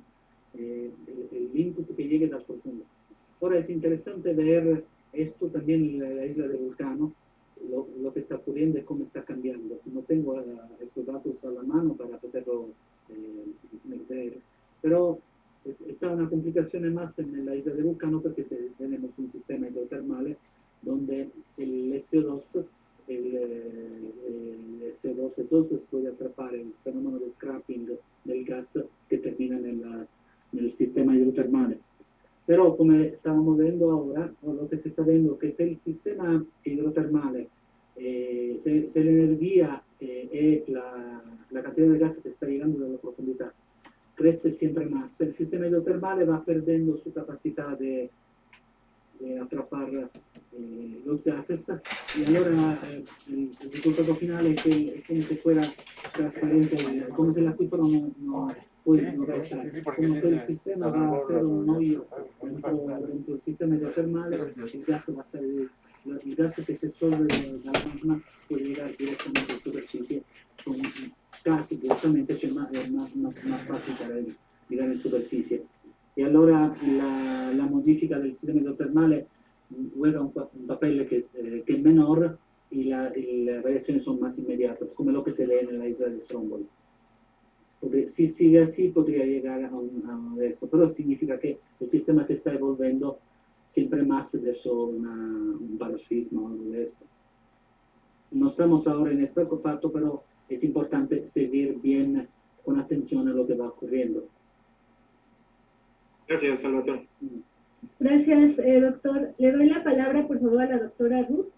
eh, el, el input que llegue del profundo. Ahora es interesante ver esto también en la, la isla de Vulcano, lo, lo que está ocurriendo y cómo está cambiando. No tengo uh, estos datos a la mano para poderlo eh, ver, pero está una complicación más en la isla de Vulcano porque se, tenemos un sistema hidrotermal donde el S O dos, el, el S O dos exhaust puede atrapar el fenómeno de scrapping del gas que termina en, la, en el sistema hidrotermal. Pero como estábamos viendo ahora, o lo que se está viendo que es el sistema hidrotermal, eh, se, se la energía eh, y la, la cantidad de gas que está llegando de la profundidad crece siempre más. El sistema hidrotermal va perdiendo su capacidad de, de atrapar eh, los gases y ahora eh, el, el resultado final es, que, es como si fuera transparente, como si el acuífero no, no, no va a estar, como si el sistema va a hacer un hoyo dentro, dentro del sistema hidrotermal, el gas va a salir, el gas que se suelve de la magma puede llegar directamente a la superficie con, casi directamente es más, más, más, más fácil para llegar en superficie. Y allora la, la modifica del sistema hidrotermal juega un, un papel que es, eh, que es menor y, la, y las variaciones son más inmediatas, como lo que se ve en la isla de Stromboli. Podría, si sigue así, podría llegar a, un, a esto, pero significa que el sistema se está evolviendo siempre más de eso, una, un paroxismo o algo de esto. No estamos ahora en este facto, pero es importante seguir bien con atención a lo que va ocurriendo. Gracias, Salvatore. Gracias, eh, doctor. Le doy la palabra, por favor, a la doctora Ruth.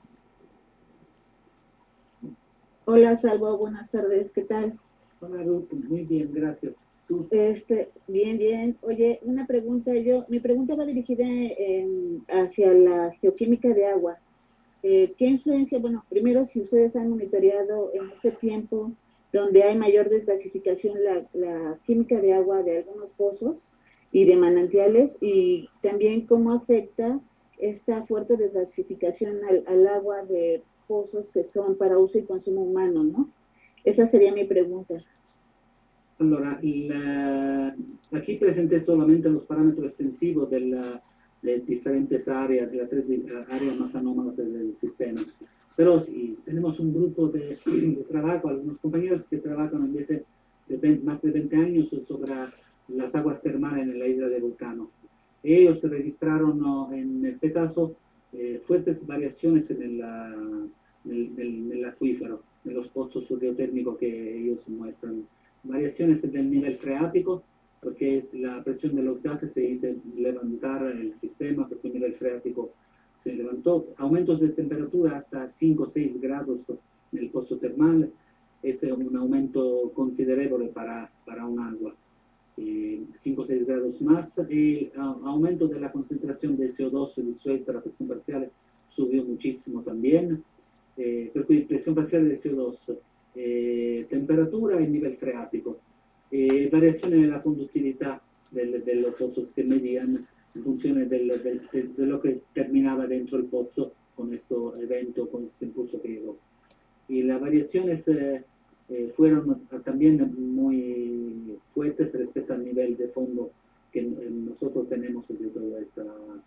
Hola, Salvo, buenas tardes, ¿qué tal? Hola, Ruth, muy bien, gracias. ¿Tú? Este, bien, bien. Oye, una pregunta, yo, mi pregunta va dirigida en, hacia la geoquímica de agua. Eh, ¿Qué influencia? Bueno, primero, si ustedes han monitoreado en este tiempo donde hay mayor desgasificación la, la química de agua de algunos pozos y de manantiales, y también cómo afecta esta fuerte desgasificación al, al agua de pozos que son para uso y consumo humano, ¿no? Esa sería mi pregunta. Allora, la, aquí presenté solamente los parámetros extensivos de la de diferentes áreas, de las tres áreas más anómalas del sistema. Pero sí, tenemos un grupo de, de trabajo, algunos compañeros que trabajan desde de veinte, más de veinte años sobre las aguas termales en la isla de Vulcano. Ellos registraron, ¿no?, en este caso, eh, fuertes variaciones en el, en, el, en el acuífero, en los pozos geotérmicos que ellos muestran. Variaciones del nivel freático, porque es la presión de los gases se hizo levantar el sistema, porque el nivel freático se levantó. Aumentos de temperatura hasta cinco o seis grados en el pozo termal, es un aumento considerable para, para un agua. Eh, cinco o seis grados más. El uh, aumento de la concentración de C O dos disuelto a la presión parcial subió muchísimo también. Eh, per cui presión parcial de C O dos, eh, temperatura y nivel freático. Eh, variazione nella conduttività del, dello pozzo che medían in funzione del, del, de, de lo que terminaba dentro el pozzo con questo evento, con este impulso que llegó. Y las variaciones eh, eh, fueron también muy fuertes respecto al nivel de fondo que nosotros tenemos de toda esta,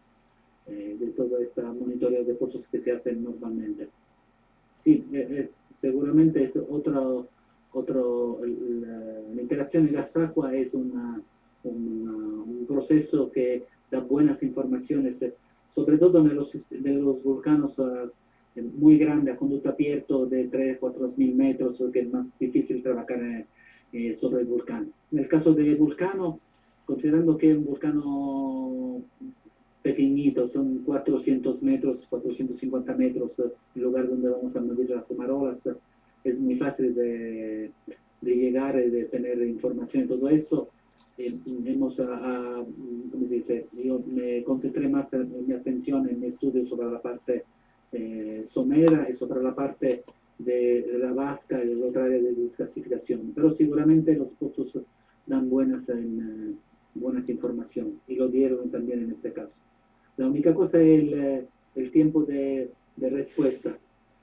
eh, de todo este monitoreo de pozos que se hacen normalmente. Sí, eh, eh, seguramente es otro Otro, la, la interacción de gas-agua es una, una, un proceso que da buenas informaciones, sobre todo en los, de los vulcanos uh, muy grandes, a conducto abierto de tres a cuatro mil metros, que es más difícil trabajar eh, sobre el volcán. En el caso del Vulcano, considerando que es un vulcano pequeñito, son cuatrocientos metros, cuatrocientos cincuenta metros, el lugar donde vamos a medir las fumarolas, es muy fácil de, de llegar y de tener información y todo esto. Eh, hemos, a, a, ¿cómo se dice? Yo me concentré más en, en mi atención en mi estudio sobre la parte eh, somera y sobre la parte de, de la vasca y de la otra área de desgasificación. Pero seguramente los pozos dan buenas, en, uh, buenas información y lo dieron también en este caso. La única cosa es el, el tiempo de, de respuesta.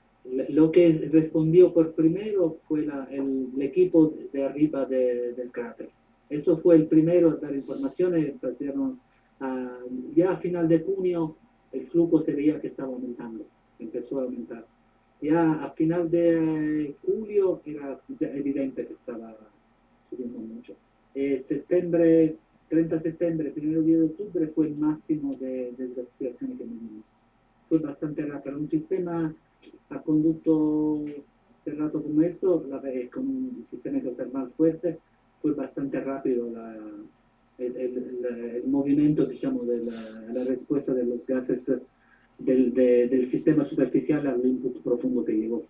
Lo que respondió por primero fue la, el, el equipo de arriba de, del cráter. Esto fue el primero a dar informaciones, pasaron a, ya a final de junio el flujo se veía que estaba aumentando, empezó a aumentar. Ya a final de julio era ya evidente que estaba subiendo mucho. Eh, septiembre, treinta de septiembre, primero día de octubre fue el máximo de desgasificación que vimos. Fue bastante rápido. Un sistema a conducto cerrado como esto, la, con un sistema hidrotermal fuerte, fue bastante rápido la, el, el, el, el movimiento, digamos, de la, la respuesta de los gases del, de, del sistema superficial al input profundo que llegó.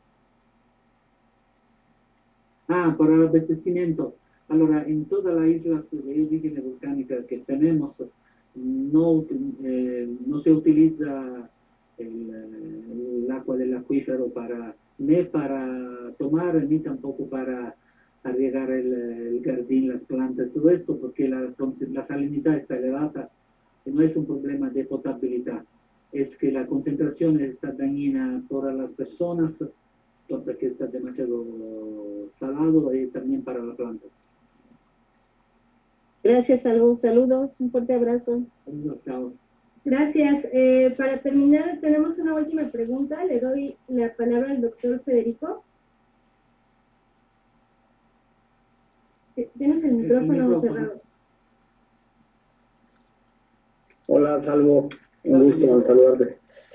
Ah, por el abastecimiento. Ahora, en todas las islas de origen volcánica que tenemos, no, eh, no se utiliza el, el agua del acuífero para, ni para tomar, ni tampoco para regar el, el jardín, las plantas, todo esto, porque la, la salinidad está elevada, y no es un problema de potabilidad, es que la concentración está dañina para las personas, porque está demasiado salado, y también para las plantas. Gracias, saludos, saludos, un fuerte abrazo. Chao. Gracias. Eh, para terminar, tenemos una última pregunta. Le doy la palabra al doctor Federico. Tienes el micrófono, el micrófono cerrado. Hola, Salvo. Un gusto en saludarte.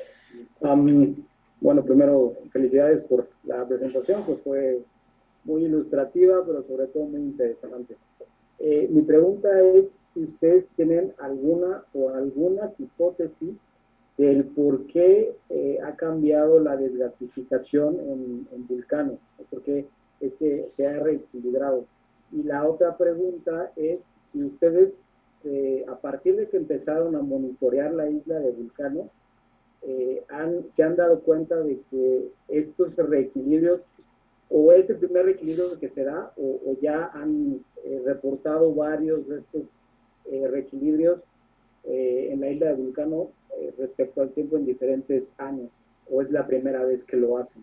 Um, bueno, primero, felicidades por la presentación, que fue muy ilustrativa, pero sobre todo muy interesante. Eh, mi pregunta es si ustedes tienen alguna o algunas hipótesis del por qué eh, ha cambiado la desgasificación en, en Vulcano, por qué este se ha reequilibrado. Y la otra pregunta es si ustedes, eh, a partir de que empezaron a monitorear la isla de Vulcano, eh, han, se han dado cuenta de que estos reequilibrios, o es el primer reequilibrio que se da, o, o ya han eh, reportado varios de estos eh, reequilibrios eh, en la isla de Vulcano eh, respecto al tiempo en diferentes años, o es la primera vez que lo hacen.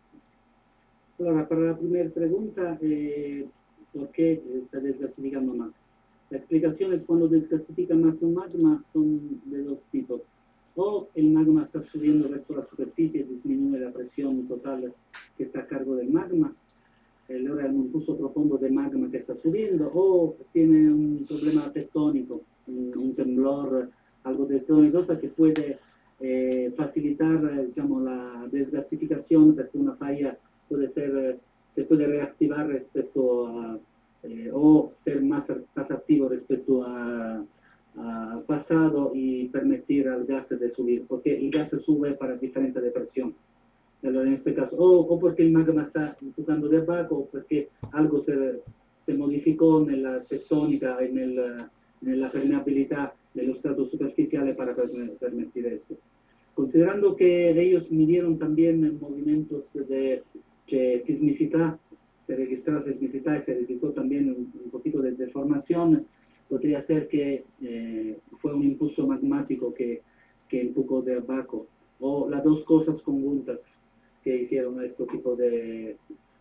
Ahora, para la primera pregunta, eh, ¿por qué está desgasificando más? La explicación es cuando desgasifica más un magma, son de dos tipos. O el magma está subiendo el resto de la superficie, disminuye la presión total que está a cargo del magma, ahora un impulso profundo de magma que está subiendo, o tiene un problema tectónico, un, un temblor, algo tectónico que puede eh, facilitar, digamos, la desgasificación, porque una falla puede ser, se puede reactivar respecto a, eh, o ser más, más activo respecto a al pasado y permitir al gas de subir, porque el gas sube para diferencia de presión. Pero en este caso, o, o porque el magma está empujando de abajo, o porque algo se, se modificó en la tectónica, en, el, en la permeabilidad de los estratos superficiales para permitir esto. Considerando que ellos midieron también movimientos de, de sismicidad, se registró sismicidad y se registró también un, un poquito de deformación, podría ser que eh, fue un impulso magmático que, que empujó de abajo, o las dos cosas conjuntas que hicieron este tipo de,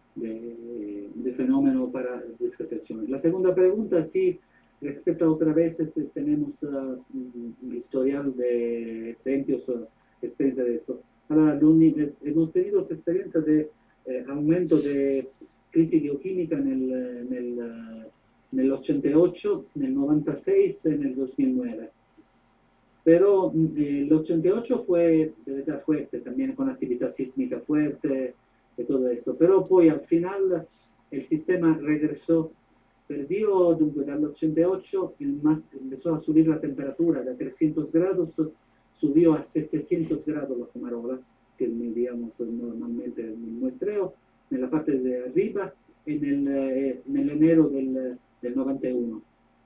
de, de fenómeno para desgasificación. La segunda pregunta, sí, respecto a otra vez, es, tenemos uh, un historial de ejemplos o experiencia de esto. Ahora, hemos tenido experiencia de eh, aumento de crisis geoquímica en el, en el uh, en el ochenta y ocho, en el noventa y seis, en el dos mil nueve. Pero eh, el ochenta y ocho fue de verdad fuerte, también con actividad sísmica fuerte y todo esto. Pero pues al final el sistema regresó, perdió desde el ochenta y ocho, el más, empezó a subir la temperatura de trescientos grados, subió a setecientos grados la fumarola, que medíamos normalmente en el muestreo, en la parte de arriba, en el, eh, en el enero del del noventa y uno.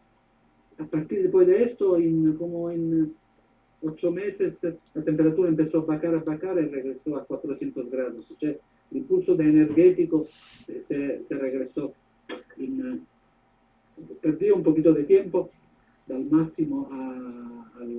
A partir después de esto, en, como en ocho meses, la temperatura empezó a bajar, a bajar y regresó a cuatrocientos grados. O sea, el impulso de energético se, se, se regresó. En, perdió un poquito de tiempo, del máximo a, a,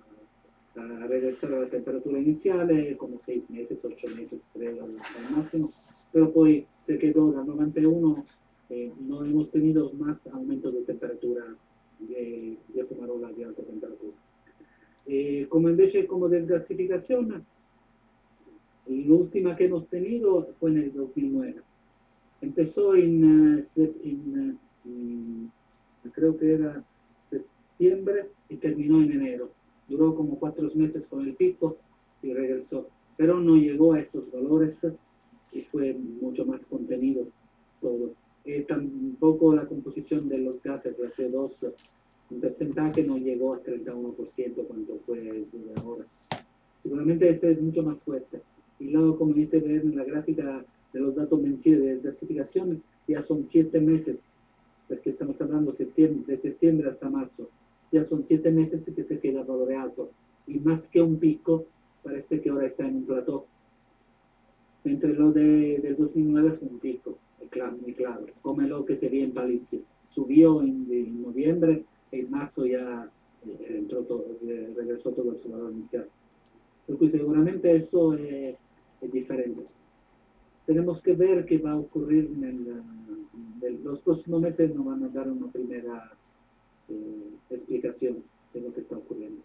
la, a regresar a la temperatura inicial, eh, como seis meses, ocho meses, creo, al, al máximo. Pero pues se quedó del noventa y uno eh, no hemos tenido más aumento de temperatura de, de fumarola de alta temperatura. Eh, como en vez de como desgasificación, la última que hemos tenido fue en el dos mil nueve. Empezó en, uh, en uh, creo que era septiembre y terminó en enero. Duró como cuatro meses con el pico y regresó, pero no llegó a estos valores y fue mucho más contenido todo. Eh, tampoco la composición de los gases, la C O dos, en porcentaje no llegó a treinta y uno por ciento cuando fue de ahora. Seguramente este es mucho más fuerte. Y luego, como dice ver en la gráfica de los datos mensuales de desgasificación, ya son siete meses, porque estamos hablando septiembre, de septiembre hasta marzo. Ya son siete meses que se queda valor alto. Y más que un pico, parece que ahora está en un plató. Entre lo de, del dos mil nueve fue un pico, claro, muy claro, como lo que se vio en Palizzi. Subió en, en noviembre, en marzo ya eh, entró todo, eh, regresó todo a su valor inicial. Porque seguramente esto eh, es diferente. Tenemos que ver qué va a ocurrir en, el, en los próximos meses. Nos van a dar una primera eh, explicación de lo que está ocurriendo.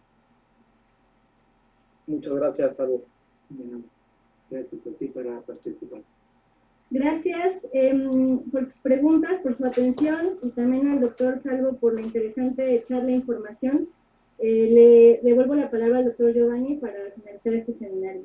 Muchas gracias, Salvo. Bueno, gracias a ti para participar. Gracias eh, por sus preguntas, por su atención y también al doctor Salvo por la interesante charla e información. Eh, le devuelvo la palabra al doctor Giovanni para finalizar este seminario.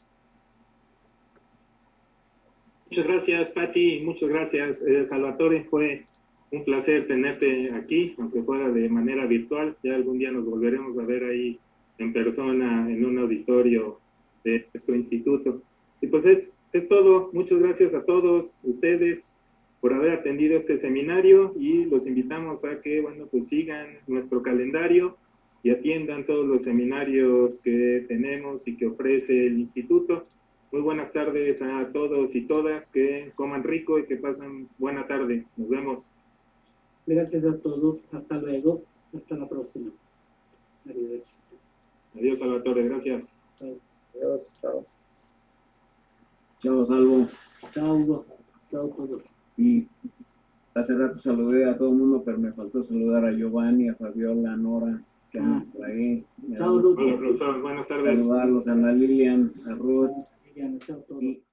Muchas gracias, Patti, muchas gracias, eh, Salvatore. Fue un placer tenerte aquí, aunque fuera de manera virtual. Ya algún día nos volveremos a ver ahí en persona, en un auditorio de nuestro instituto. Y pues es, es todo. Muchas gracias a todos ustedes por haber atendido este seminario y los invitamos a que, bueno, pues sigan nuestro calendario y atiendan todos los seminarios que tenemos y que ofrece el instituto. Muy buenas tardes a todos y todas, que coman rico y que pasen buena tarde. Nos vemos. Gracias a todos, hasta luego, hasta la próxima. Adiós. Adiós, Salvatore, gracias. Adiós, chao. Chao, Salvo. Chao, Hugo. Chao a todos. Y hace rato saludé a todo el mundo, pero me faltó saludar a Giovanni, a Fabiola, a Nora, que andan por ahí. Chao, doctor. Hola, profesor. Buenas tardes. Saludarlos a Ana Lilian, a Ruth. Liliana, chao a todos. Y